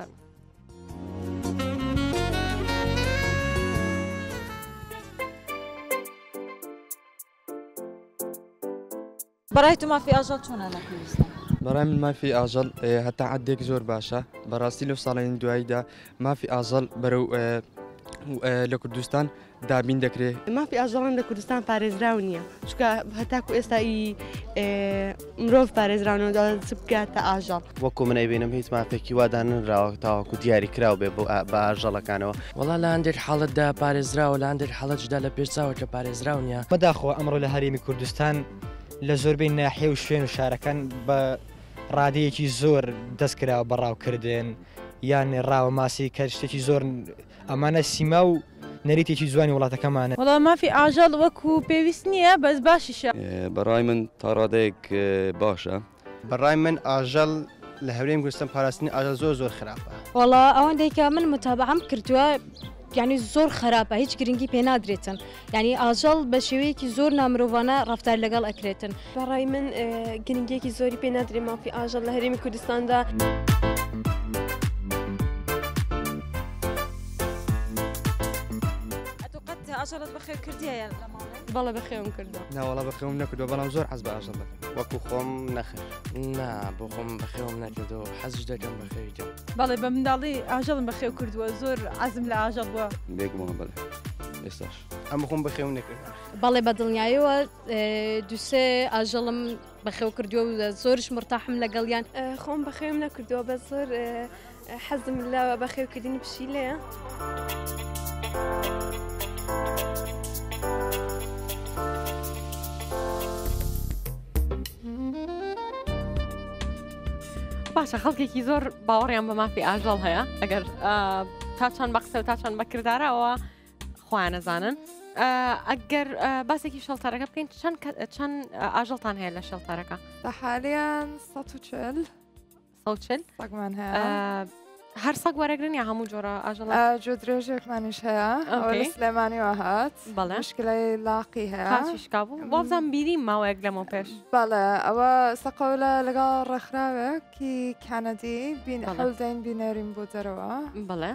بەڕای تو مافی ئاژەڵ چۆنە لە کوردستان؟ بەڕای من مافی ئاژەڵ هەتا عەدێک زۆر باشە بەڕاستی لەو ساڵانی دواییدا مافی ئاژەڵ بەرەو لە کوردستان دابین دەکرێت مافی ئاژەڵان لە کوردستان پارێزراو نییە چکە هەتاکو ئێستایی مرۆڤ پارێزراونەوە چ بکاتە ئاژەڵ وەکو من ئەیبینم هیچ مافێکی وادانراوە تاواکو دیاری کراو بێ بۆ بە ئاژەڵەکانەوە وەڵا لە هەندێک حاڵەتدا پارێزراوە لە هەندێک حاڵەتدا لە پێشچاوە کە پارێزراو نییە بەداخەوە ئەمڕۆ لە هەرێمی کوردستان لە زۆربەی ناحیە و شوێن و شارەکان بە ڕادەیەکی زۆر دەستکراوە بەڕاوکردن یان ڕاوە ماسی کە شتێکی زۆر ئەمانە سیما و نەریتێکی جوانی وڵاتەکەمانە وەڵام مافی ئاژەڵ وەکو پێویست نییە بەس باشیشە بەڕای من تا ڕادەیەک باشە بەڕای من ئاژەڵ لە هەورێمی کوردستان پاراستنی ئاژەڵ زۆر زۆر خراپە وەڵا ئەوەندێکە من متابعەم کردووە یعنی زۆر خراپە هیچ گرنگی پێ نادرێتن یعنی ئاژەڵ بە شێوەیەکی زۆر نامرۆڤانە ڕەفتار لەگەڵ ئەکرێتن بەڕای من گرنگێکی زۆری پێ نادرێت مافی ئاژەڵ لە هەرێمی کوردستاندا ئاژەڵت بەخێو کردیە بەڵێ بەخێوم کردو ناوەڵا بەخێوم نەکردو بەڵام زۆر حەز بە ئاژەڵ وەکو خۆم نەخر نا بۆ خۆم بەخێوم نەکردەوە حەزش دەکەم بەخێویتە بەڵێ بە منداڵی ئاژەڵم بەخێو کردووە زۆر عەزم لە ئاژەڵ بووە بێگومان بەڵێ ئێستاش ئەمە خۆم بەخێو نەکرد بەڵێ بە دڵنیاییەوە دووسێ ئاژەڵم بەخێو کردووە و زۆرش مرتاحم لەگەڵیان خۆم بەخێوم نەکردووە بە زۆر حەزم لە بەخێوکردنی پشیلەیە باشە خەڵکێکی زۆر باوەڕیان بە مافی ئاژەڵ هەیە ئەگەر تا چەند بە قسە و تا چەند بەکردارەوە خۆیان نەزانن ئەگەر باسێکی شەڵتارەکە بکەین چەند ئاژەڵتان هەیە لە شەڵتارەکە حالیان سەد و چل سەد و چل سەگمان هەیە هەر سەگ وەرەگرن یا هەموو جۆرە ئاژەڵ جۆ درێژێکمانیش هەیە ئەوە سلێمانیەوە هات بەڵێ مشکلەی لاقی هەیە کاتیشکا بوو بۆ بزانم بیریم ماوەیەک لەمەوە پێش بەڵێ ئەوە سەقەولە لەگەڵ ڕێکخراوێکی کانەدی هەڵدەین بینەریم بۆ دەرەوە بەڵێ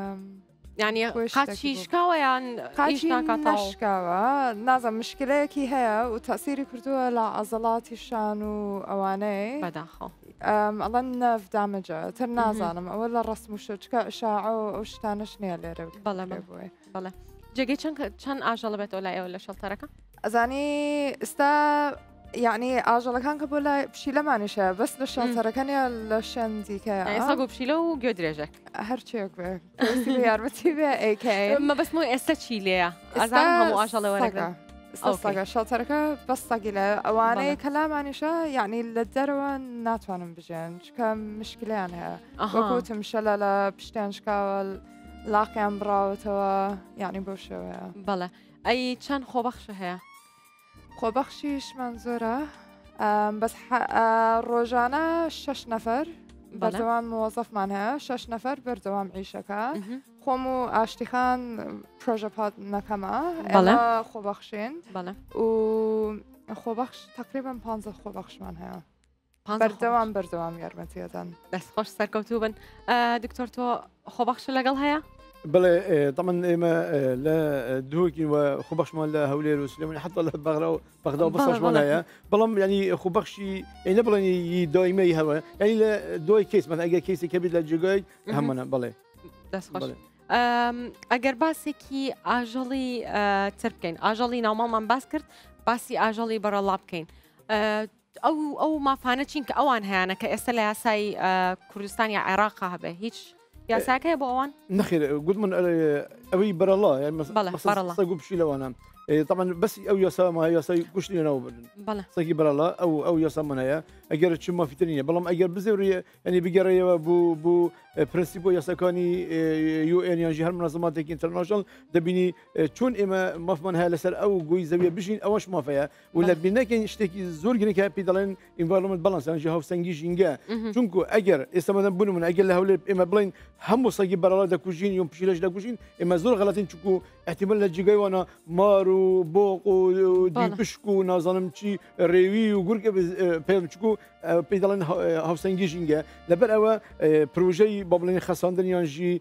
یعنی قاچی شکاوە یان قاچی نەشکاوە نازم مشکلەیەکی هەیە و تەسیری کردووە لە عەزەڵاتیشان و ئەوانەی بەداخەوە ئەڵەن نەف دامەجە تر نازانم ئەوە لە ڕسم و شچکە ئشاع و ئەو شتانش نییە لێرە بەڵێ بۆی بەڵێ جێگەی چەند ئاژەڵە بێتەوە لای ئەوە لە شەڵتەرەکە ئەزانی ئستا یعنی ئاژەڵەکان کە بۆ لای پشیلەمانیشە بەس لە شەڵتەرەکەنیە لە شەندیکە سەگ و پشیلە و گوێ درێژێک هەرچێک بێ یارمەتی بێ ئەیکە مە بەسمەوەی ئێستا چی لێیە ئەزان هەموو ئاژەڵەوەرەگە سەگە شەڵتەرەکە بەس سەگی لە ئەوانەیە کەلامانیشە یعنی لە دەرەوە ناتوانم بژێن چکە مشکلیان هەیە وەکوتم شەلە لە پشتیان شکاوە لاقیان بڕاوەتەوە یعنی بۆ شێوەیە بەڵێ ئەی چەند خۆبەخشە هەیە خۆبەخشیشمان زۆرە بەس ڕۆژانە شەش نەفەر بەردەوام موەزەفمان هەیە شەش نەفەر بەردەوام عیشەکە خۆم و ئاشتیخان پرۆژەپات نەکەمە ئێمە خۆبەخشین و خۆبەخش تقریبان پانزە خۆبەخشمان هەیە بەردەوام بەردەوام یارمەتیەدەن دەست خۆش سەرکەوتوو بن دکتۆر تۆ خۆبەخش لەگەڵ هەیە؟ بەڵێ طبعا ئێمە لە دووەکی خۆبەخشمان لە هەولێر و سلێمانی حتا لە بەغرا و بەغدا و بەسەشمان هەیە بەڵام ینی خۆبەخشی نە بڵێنی دائیمەی هەوە ینی لە دوای کەیس مەثلا ئەگەر کەیسێک کە بیت لە جێگای هەمانە بەڵێ دەست خۆش ئەگەر باسێکی ئاژەڵی تر بکەین ئاژەڵی ناوماڵمان باس کرد باسی ئاژەڵی بەرەڵا بکەین ئەو ئەو مافانە چین کە ئەوان هەیەە کە ئێستا لە یاسای کوردستان یا عێراقا هەبێ هیچ یاساکەیە بۆ ئەوان نەخێر گوتمن ئەوەی بەرەڵا سەگ و پشیلەوانە طبعا بەس ئەو یاساما یاسای کوشتی لەناو بردن سەگی بەرەڵا ئەو ئەو یاسامان هەیە ئەگەر چ مافیترینە بەڵام ئەگەر بزێوریە ینی بگەڕێەوە بوو بوو پرنسیپۆ یاساکانی یو ئێنیانژی هەر منازماتێکی ئینتەرناشنال دەبینی چۆن ئێمە مافمان هەیە لەسەر ئەو گوی زەویە بژین ئەوەش مافەیە و لە بینەکەین شتێکی زۆر گرنگە پێ دەڵێن ئینڤایرۆمنت بەڵانس یانژی هاوسەنگی ژینگە چونکو ئەگەر ئێستامەدە بوونمون ئەگەر لە هەولێر ئێمە بڵین هەموو سەگی بەرەڵا دەکوژین یۆم پشیلەش دەکوژین ئێمە زۆر غەڵەتین چونکو احتیمال لە جێگای وانە مار و بۆق و دیپشک و نازانم چی ڕێوی و گورکە پێم چکو پێی دەڵێن هاوسەنگی ژینگە لەبەر ئەوە پرۆژەی بە بڵێن خەساندنیانژی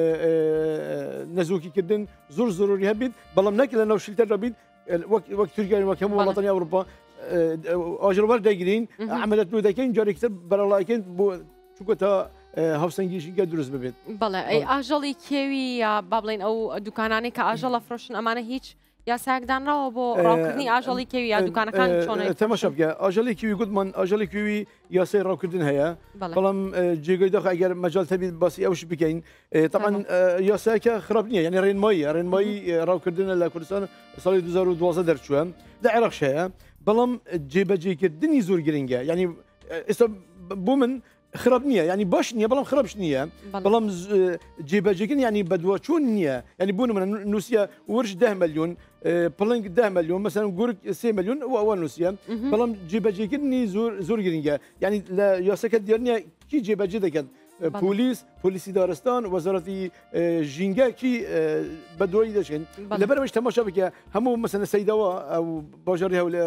نەزۆکیکردن زۆر زۆری هەبیت بەڵام نەکە لە ناو شیلتەر دەبیت وەک تورکیای وەک هەموو وڵاتانی ئەوروپا ئاژەڵوەر دەگرین عملەت بۆ دەکەین جارێکتر بەرەڵاکەین بۆ چکو تا هاوسەنگیشینگە دروست ببێت بەڵێ ئەی ئاژەڵی کێوی یا با بڵێن ئەو دوکانانەی کە ئاژەڵە فرۆشن ئەمانە هیچ یاساکدانراوە بۆ ڕاوکردنی ئاژەڵی کێوی یا دوکانەکان چۆن تەماشا بکە ئاژەڵی کێوی گوتمان ئاژەڵی کێوی یاسای ڕاوکردن هەیە بەڵام جێگەی دەخ ئەگەر مەجال تەبیت باسی ئەوش بکەین طبعا یاسایەکە خراپ نییە یعنی ڕێنمایی ڕێنمایی ڕاوکردنە لە کوردستان ساڵی دوو هەزار و دوازدە دەرچووە لە عێراقش هەیە بەڵام جێبەجێکردنی زۆر گرنگە یعنی ئێستا بۆ من خراپ نییە ینی باش نییە بەڵام خراپش نییە بەڵام جێبەجێکردن ینی بەدووە چۆن نییە ینی بوون من نووسە ورش ده ملیۆن پڵنگ ده ملیۆن مەسەن گورگ سێ ملیۆن و ئەوە نووسە بەڵام جێبەجێکردنی زۆر زۆر گرنگە ینی لە یاسەکە دیار نییە کی جێبەجێ دەکەن پۆلیس پۆلیسی دارستان وەزارەتی ژینگە کی بەدوایی دەچێن لەبەرەوەش تەماشا بکە هەموو مەسەنە سەیدەوە ئەو باژاری هەولێ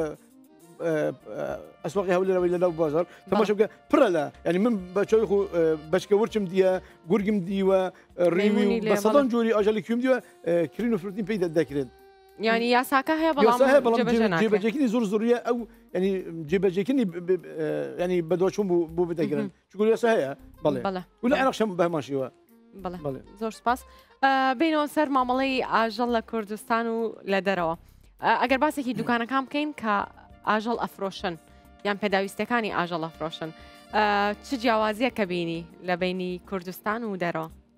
ئەسواقی هەولێرەوەی لەناو بازار تەماشا بکە پڕە لە ینی من بەچۆی خۆ بەچکە ورچم دیە گورگم دیوە ڕێوی بە سەدان جۆری ئاژەڵی کوێم دیوە کرین و فرۆتین پێی دەکرێت ینی یاساکە هەیە بەڵام جێبەجێکردنی زۆر زۆریە ئەو ینی جێبەجێکردنی ینی بەدوچوون بۆ بدەگرن چکو یاسا هەیە بەڵێ و لە عێراق شەم بەهماشیوە بەڵێ زۆر سپاس بینەوە سەر مامەڵەی ئاژەڵ لە کوردستان و لە دەرەوە ئەگەر باسێکی دوکانەکان بکەین کە ئاژەڵ ئەفرۆشن یان پێداویستەکانی ئاژەڵ ئەفرۆشن چ جیاوازیە کە بینی لە بینی کوردستان و دەرەوە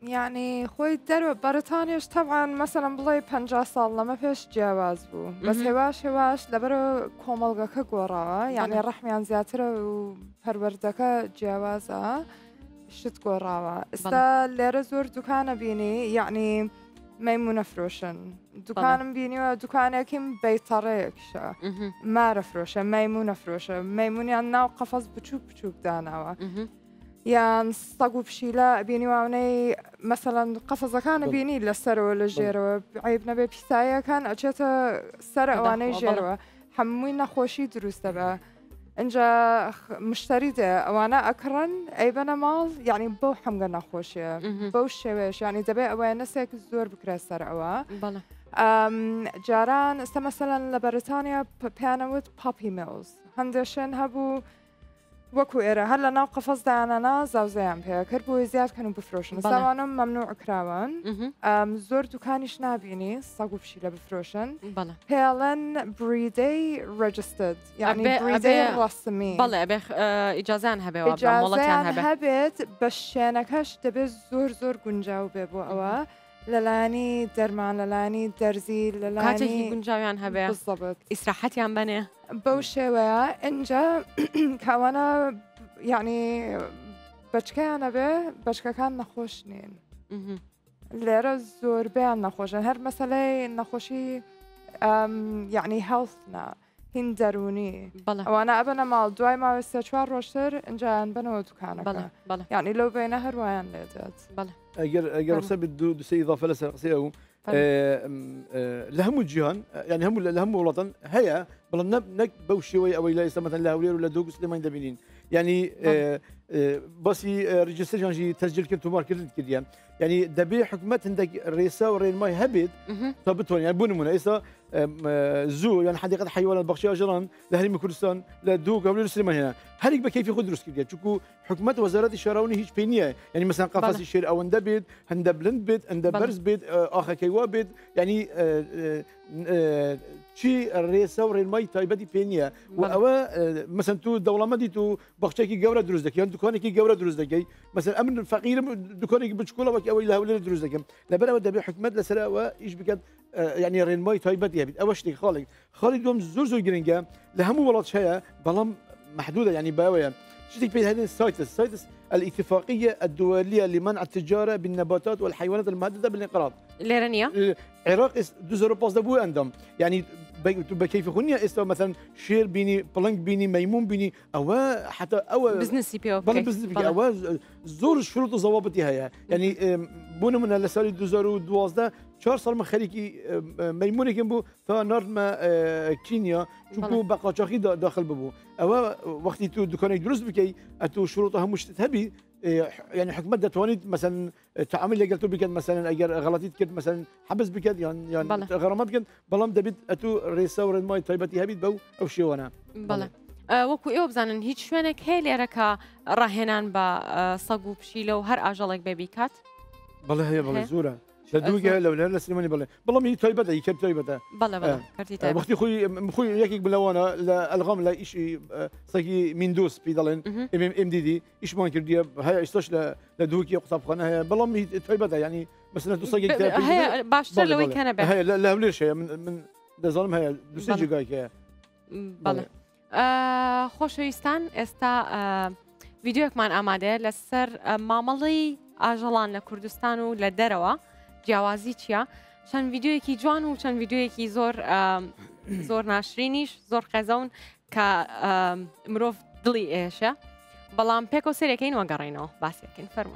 يعني خوي الدرو بريطانياش طبعا مثلا بلاي بنجا صالة ما فيش جواز بو بس هواش هواش لبرو كوملغا كقورا يعني الرحميان زياترا وبروردكا جوازا شت قورا استا ليرة زور دكان بيني يعني ميمونة فروشن دكان بيني ودكان كم بيطريق شا ما رفروشة ميمونة فروشة ميمونة عنا وقفز بتشوك بتشوك داناوا يعني صقوا بشيلا بيني وعناي مثلا قفزة كان بيني للسرو ولا جيرو عيبنا ببيسايا كان أجيتا سرو وعناي جيرو حموينا خوشي دروس تبع انجا مشتري ده وانا اكرن ايبنا مال يعني بو حمقنا خوشي بو شويش يعني دبي اوي نسيك الزور بكرا سرعوا بلا ام جاران است مثلا لبريطانيا بيانوت بابي ميلز هندشن هبو وكو إيرا هلا ناو قفص دعنا زوزيان بها كربو زياد كانوا بفروشن سوانم ممنوع كراون ام زور دكانيش نابيني صقوا بشيله بفروشن بلا بيلن بريدي ريجسترد يعني بريدي رسمي بلا ابي اجازان هبه وابا اجازان هبت بشانكش دبي زور زور قنجاو بيبو اوا للاني درمان للاني درزي للاني كاتي قنجاويان هبه بالضبط استراحتي عم بني بوشوا انجا كوانا يعني بچكا انا به بچكا كان نخوشنين ليرة زور بيان نخوشن هر مسألة نخوشي يعني هيلثنا هين دروني بلا وانا ابنا مال دواي ما استشوار روشتر انجا بنو دكانك بلا بلا يعني لو بين هروان ليدات بلا اجر اجر سبب دو سي اضافه لسه لهم الجيهان يعني هم لهم الوطن هي بل نك بوشوي او لا مثلا لا ولير ولا دوغ سليمان دبينين يعني بسي ريجستريشن جي تسجيل كنتو ماركت كديان يعني دبي حكومات عندك رئيسه ورين ماي هبد طبتون يعني بون من اسا زو يعني حديقه حيوانات بخشي اجران لاهل كردستان لا دوغ او سليمان هنا هل بكيف ياخذ دروس كديان شكو حكومات وزاره الشراوني هيج بينيه يعني مثلا قفص الشير او اندبد هندبلند بيت اندبرز بيت اخا كيوابد يعني شي الرئيسه ورين ماي تايبدي بينيه واوا مثلا تو الدوله ما دي تو بخشي جورا دروس دك يعني دكانك جورا دروس دك مثلا امن فقير دكانك بشكولا وك او لا ولا دروس دك لا بلا بده حكمت لسرا وايش بكد يعني رين ماي تايبدي يعني اوش دي خالد خالد دوم زور زور جرينجا لهم ولات شيء بلام محدوده يعني باويه شتي بين هذين السايتس السايتس الاتفاقيه الدوليه لمنع التجاره بالنباتات والحيوانات المهدده بالانقراض ليرانيا العراق دوزرو باس دبو عندهم يعني بكيف خنيا استو مثلا شير بيني بلانك بيني ميمون بيني او حتى او بزنس بي او بلا بزنس بي او زور الشروط وضوابطها هي يعني بون من لسالي دوزرو دوازده چهار سال من خليكي ميموني كنبو فنار ما كينيا شوفو بقى شاخي داخل ببو او وقت تو دكانك دروس بكي اتو شروطها مش تتهبي يعني حكومات دتوانيت مثلا تعامل اللي قلتو بكد مثلا اجر غلطيت كد مثلا حبس بكد يعني يعني غرامات بكد بلام دبيت اتو ريساور ماي تايبتي هبيت بو او شيوانا بلا وەکو ئێوە بزانن هیچ شوێنێک هەیە لێرەکە ڕاهێنان بە سەگ و پشیلە و هەر ئاژەڵێک بێ بیکات بەڵێ هەیە بەڵێ زۆرە لدوجه لو لا سليماني بالله بالله مي تايبته يكب تايبته بالله بالله كرتي تايبته وقتي خوي خوي ياكيك بلوانا الغام لا شيء صاكي ميندوس بيدلن ام دي دي ايش ما كردي هاي اشتاش لدوكي قصاب خانه بالله مي تايبته يعني مثلا تصاقي هي باشتر لو كان به هي لا لا شيء من من ظالم هي دوسيجي جايك بالله خۆشەویستان ئێستا ڤیددیۆکمان ئامادەیە لەسەر مامەڵی ئاژەڵان لە کوردستان و لە دەرەوە جیاوازی چییە؟ چەند ڤیددیۆیەکی جوان و چەند ڤیددیۆیەکی زۆر زۆر ناشرینیش زۆر قەزەون کە مرۆڤ دڵی ئێشە بەڵام پێک و سەرەکەین وەگەڕێنەوە باسیەکەین فەرموون.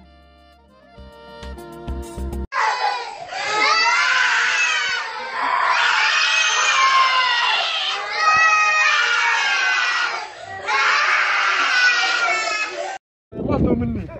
مني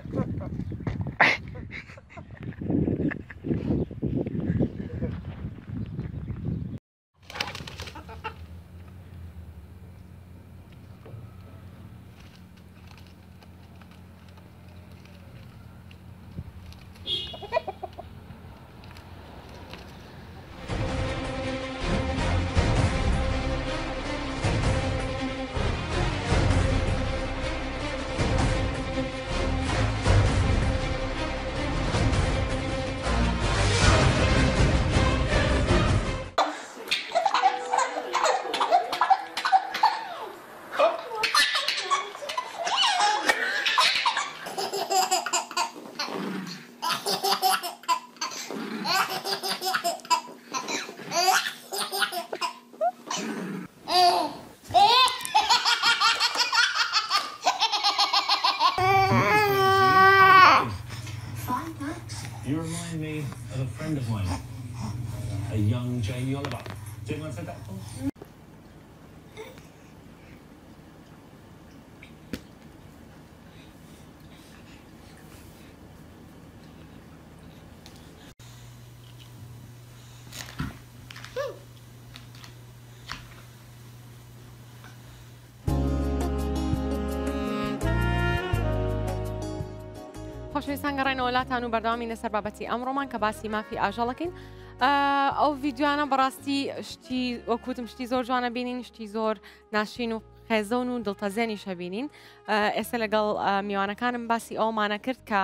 You remind me of a friend of mine, a young Jamie Oliver. Has anyone said that before? خۆشەویستان گەڕێنەوە وڵاتان و بەردەوامی لەسەر بابەتی ئەمڕۆمان کە باسی مافی ئاژەڵەکەین. ئەو ڤیددیوانە بەڕاستی شتی وەکوتم شتی زۆر جوانە بینین، شتی زۆر ناشین و خێزەون و دڵتەزێنیشە بینین. ئێستا لەگەڵ میوانەکانم باسی ئەومانە کرد کە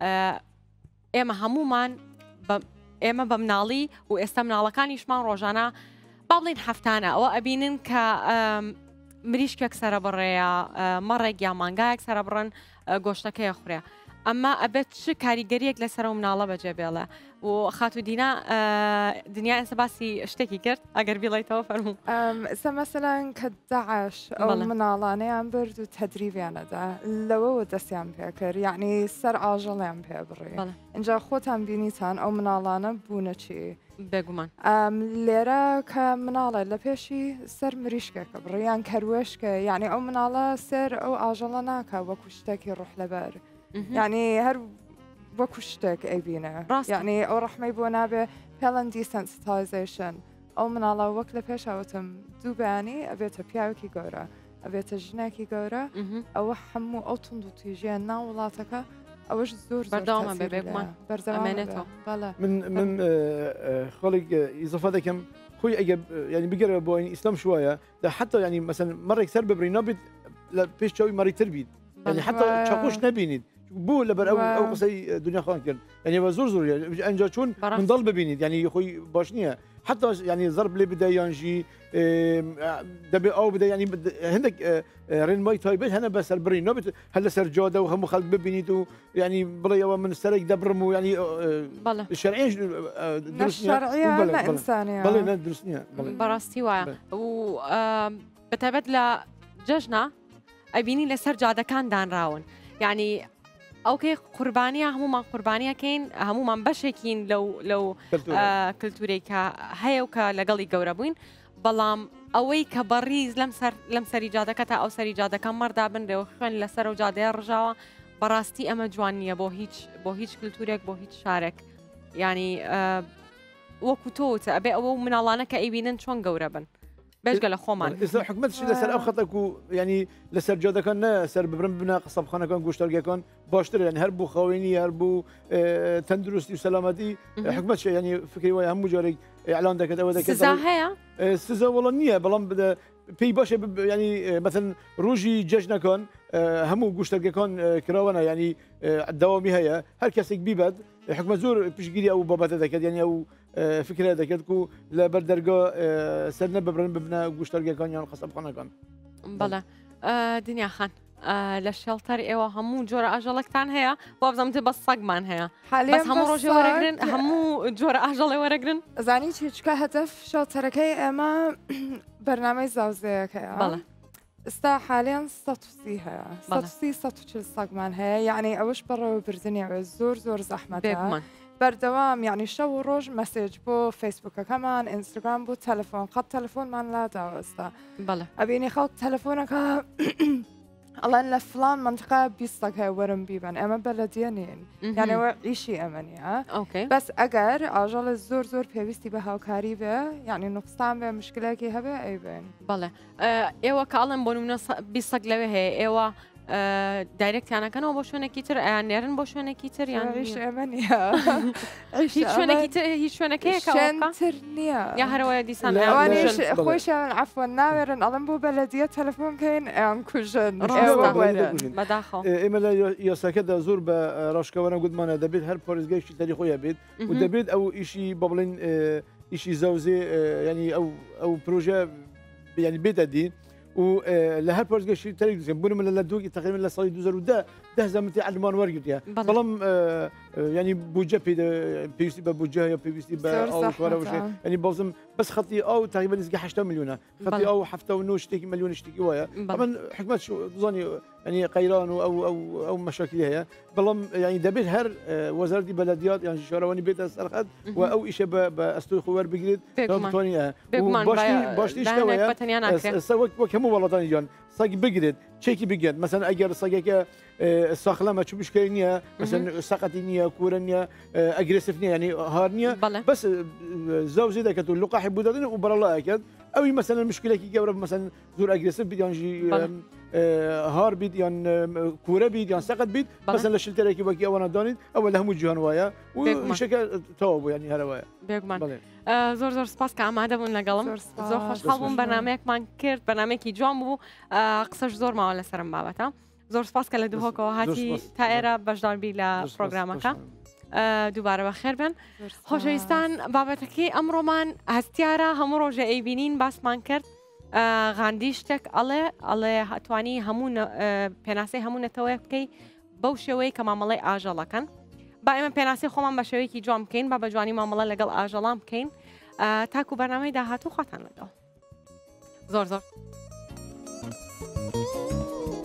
ئێمە هەمومان ئێمە بە مناڵی و ئێستا مناڵەکانیشمان ڕۆژانە با بڵین هەفتانە ئەوە ئەبینن کە مریشکێک سەرە بڕێە، مەڕێک یا مانگایەک سەرە بڕن گۆشتەکەی خوڕێ. ئەمە ئەبێت چ کاریگەریەک لەسەر و مناڵە بەجێبێڵە و خاتو دینا دنیا ئێستا باسی شتێکی کرد ئەگەر بیڵیتەوە فەرموو. ئێستا مەسەلەن کە داعش ئەو مناڵانەیان برد و تەدریبیانەدا لەوەوە دەستیان پێ کرد، یعنی سەر ئاژەڵیان پێ بڕێ. اینجا خۆتان بینیتان ئەو مناڵانە بوونە چی؟ بێگومان لێرە کە مناڵە لە پێشی سەر مریشکێکە بڕیان کەروێشکە، یعنی ئەو مناڵە سەر ئەو ئاژەڵە ناکە وەکو شتێکی ڕوح لەبەر. يعني هەر وەکو شتێک ئەیبینە، یعنی ئەو ڕەحمەی بۆ نابێ پێڵەن دیسەنسیتایزیشن. ئەو مناڵە وەک لە پێشەوەتم دوو بەیانی ئەبێتە پیاوێکی گەورە، ئەبێتە ژنێکی گەورە، ئەوە هەموو ئەو تونند و تویژیان ناو وڵاتەکە ئەوەش زۆر بەردەوامە بێبێکمان بەردەوامێنێتەوە. من من خەڵک ئیزەفا دەکەم خۆی ئەگە ینی بگەرە بۆ ئیسلام شوایە حتا ینی مەسەن مەڕێک سەر ببڕی نابێت لە پێش چاوی مەڕیتر بیت، يعني حتى شاقوش نبينيد بو لبر او او قصي دنيا خان كان يعني زور زور انجا شون من ضل ببينيد يعني اخوي باشنيه حتى يعني ضرب لي بدا ينجي دبي او بدا يعني عندك رين ماي تايب هنا بس البرين نوبت هلا سر جوده وهم خلق ببينيدو يعني بريا من السرق دبرمو يعني الشرعيه الشرعيه لا انسانيه بلا ندرسنيها براستي وايا و بتبدل ججنا ئەبینی لەسەر جادەکان دانراون، یعنی ئەوکەی قوربانیە هەمومان قوربانیەکەین، هەمومان بەشێکین لەو لەو کللتورێکە هەیە و کە لەگەڵی گەورە بووین، بەڵام ئەوەی کە بەڕیز لەم سەری جادەکە تا ئەو سەری جادەکە مەردا بنرێەوە خوێن لەسەر و جادەیە ڕژاوە بەڕاستی ئەمە جوان نییە بۆ هیچ بۆ هیچ کللتورێک بۆ هیچ شارێک، ینی وەکو تۆتە ئەبێ ئەوە مناڵانە کە ئەیبینن چۆن گەورە بن. بێژگە لە خۆمان ئێستا حکومەتشی لەسەر ئەو خەتەک و ینی لەسەر جادەکان نە سەر ببرن بنا قسەبخانەکان گۆشتەرگەکان باشتر ینی هەر بوو خاوێنی هەر بوو تەندروستی و سەلامەتی حکومەت ینی فکری وایە هەموو جارێک ئیعلان دەکات ئەوە دەکات سزا هەیە سزا وەڵام نییە بەڵام پێی باشە ینی مەثەن ڕۆژی جەژنەکان هەموو گۆشتەرگەکان کراوەنە ینی داوامی هەیە هەر کەسێک بیبەت حکومەت زۆر پشگیری ئەو بابەتە دەکات ینی ئەو فکرە دەکات و لە بەردەرگا سەر نەببرن ببنە گوشتەرگەکان یان قەسەبخانەکان. بەڵێ دنیا خان لە شێڵتەر ئێوە هەموو جۆرە ئاژەڵێکتان هەیە بۆ بزانم بەس سەگمان هەیە بەس هەموو ڕۆژێ وەرەگرن هەموو جۆرە ئاژەڵێ وەرەگرن زانی چیچکە هەدەف شەڵتەرەکەی ئێمە بەرنامەی زاوزەیەەکەیە بەڵێ ئستا حالیان سەسی هەیە سەسی سە چل سەگمان هەیە یعنی ئەوش بەڕەوە بردنیەوە زۆر زۆر زەحمەتە بەردەوام یعنی شەو و ڕۆژ مەسێج بۆ فەیسبوکەکەمان ئینستاگرام بۆ تەلەفۆن قەت تەلەفۆنمان لاداوەستا ئەبینی خەڵک تەلەفۆنەکە ئەڵەن لە فلان منطقە بیستەک هەیە وەرم بیبن ئەمە بەلەدیە نین یانەوە ئیشی ئەمە نیە بەس ئەگەر ئاژەڵە زۆر زۆر پێویستی بە هاوکاری بێ یعنی نوقستان بێ مشکلێکی هەبێ ئەیبن بەڵێ ئێوە کاڵم بۆ نمونە بیستەک لەوێ هەیە ئێوە دایرکتیانەکەنەوە بۆ شوێنێکی تر ئەیان نێرن بۆ شوێنێکی تر یان ئێمە نییە هیچ شوێنێکی تر هیچ شوێنەکەیەتر نییە یا هەرەوەی دیسان خۆشیان عفوان ناوێرن ئەڵم بۆ بەلەدیە تەلەفۆنکەین ئەیان کوژن بەداخەوە ئێمە لە یاساکەدا زۆر بە ڕاشکەوەرە گوتمانە دەبێت هەر پۆلیسگەیشتی تەری خۆیە بێت و دەبێت ئەو ئیشی بە بڵێن ئیشی زەوزێ ینی ئەو پرۆژە ینی بێتە دین و لە هەر پۆلیسگەشتی تەریک بوونم لە دووی تقریبا لە ساڵی دوو هەزار و دە ده زمتي علمان ورقت بلام يعني بوجه بي بي بي بوجه يا بي بي بي او شوارع وش يعني بوزم بس خطي او تقريبا نسقي حشتا مليون خطي او حفته ونوش تيجي مليون اشتكي ويا طبعا حكمة شو ظني يعني قيران او او او مشاكل هي بلام يعني دبيت هر وزارة بلديات يعني شهرواني بيت السرقات او شيء باستوي خوار بجريد بيجمان باشتي باشتي اشتوى سوى وكمو والله ثاني جان صاق بجريد شيكي بجد مثلا اجر صاقك الصخله ما تشوفش كاينيا مثلا سقطينيا كورنيا اجريسيفنيا يعني هارنيا بس زوجي ذاك تقول لقاح بودادين وبر الله اكيد او مثلا المشكله كي جاوب مثلا زور اجريسيف بيد يعني هار بيد يعني كوره بيد يعني سقط بيد مثلا شلت لك باقي وانا دوني او لهم جهان ويا وشكل توب يعني هذا ويا بيجمان زور زور سباس كعم هذا من لقلم زور خوش حالبون برنامج مان كرت برنامجی جوان بو قصش زور ما ولا سرم بابتا زور سپاس که لدوها که هاتی تایره بجدار بی لپروگرام که دوباره بخیر بن خوشایستان بابتکی امرو من هستیاره همو رو جای بینین بس من کرد غاندیشتک الله الله هتوانی همون پناسه همون نتوه کی بوشوی که معامله آجاله کن با اما پناسه خوام بشوی کی جوام کن با بجوانی معامله لگل آجالام کن تاکو برنامه ده هاتو خاطر لدو زور زور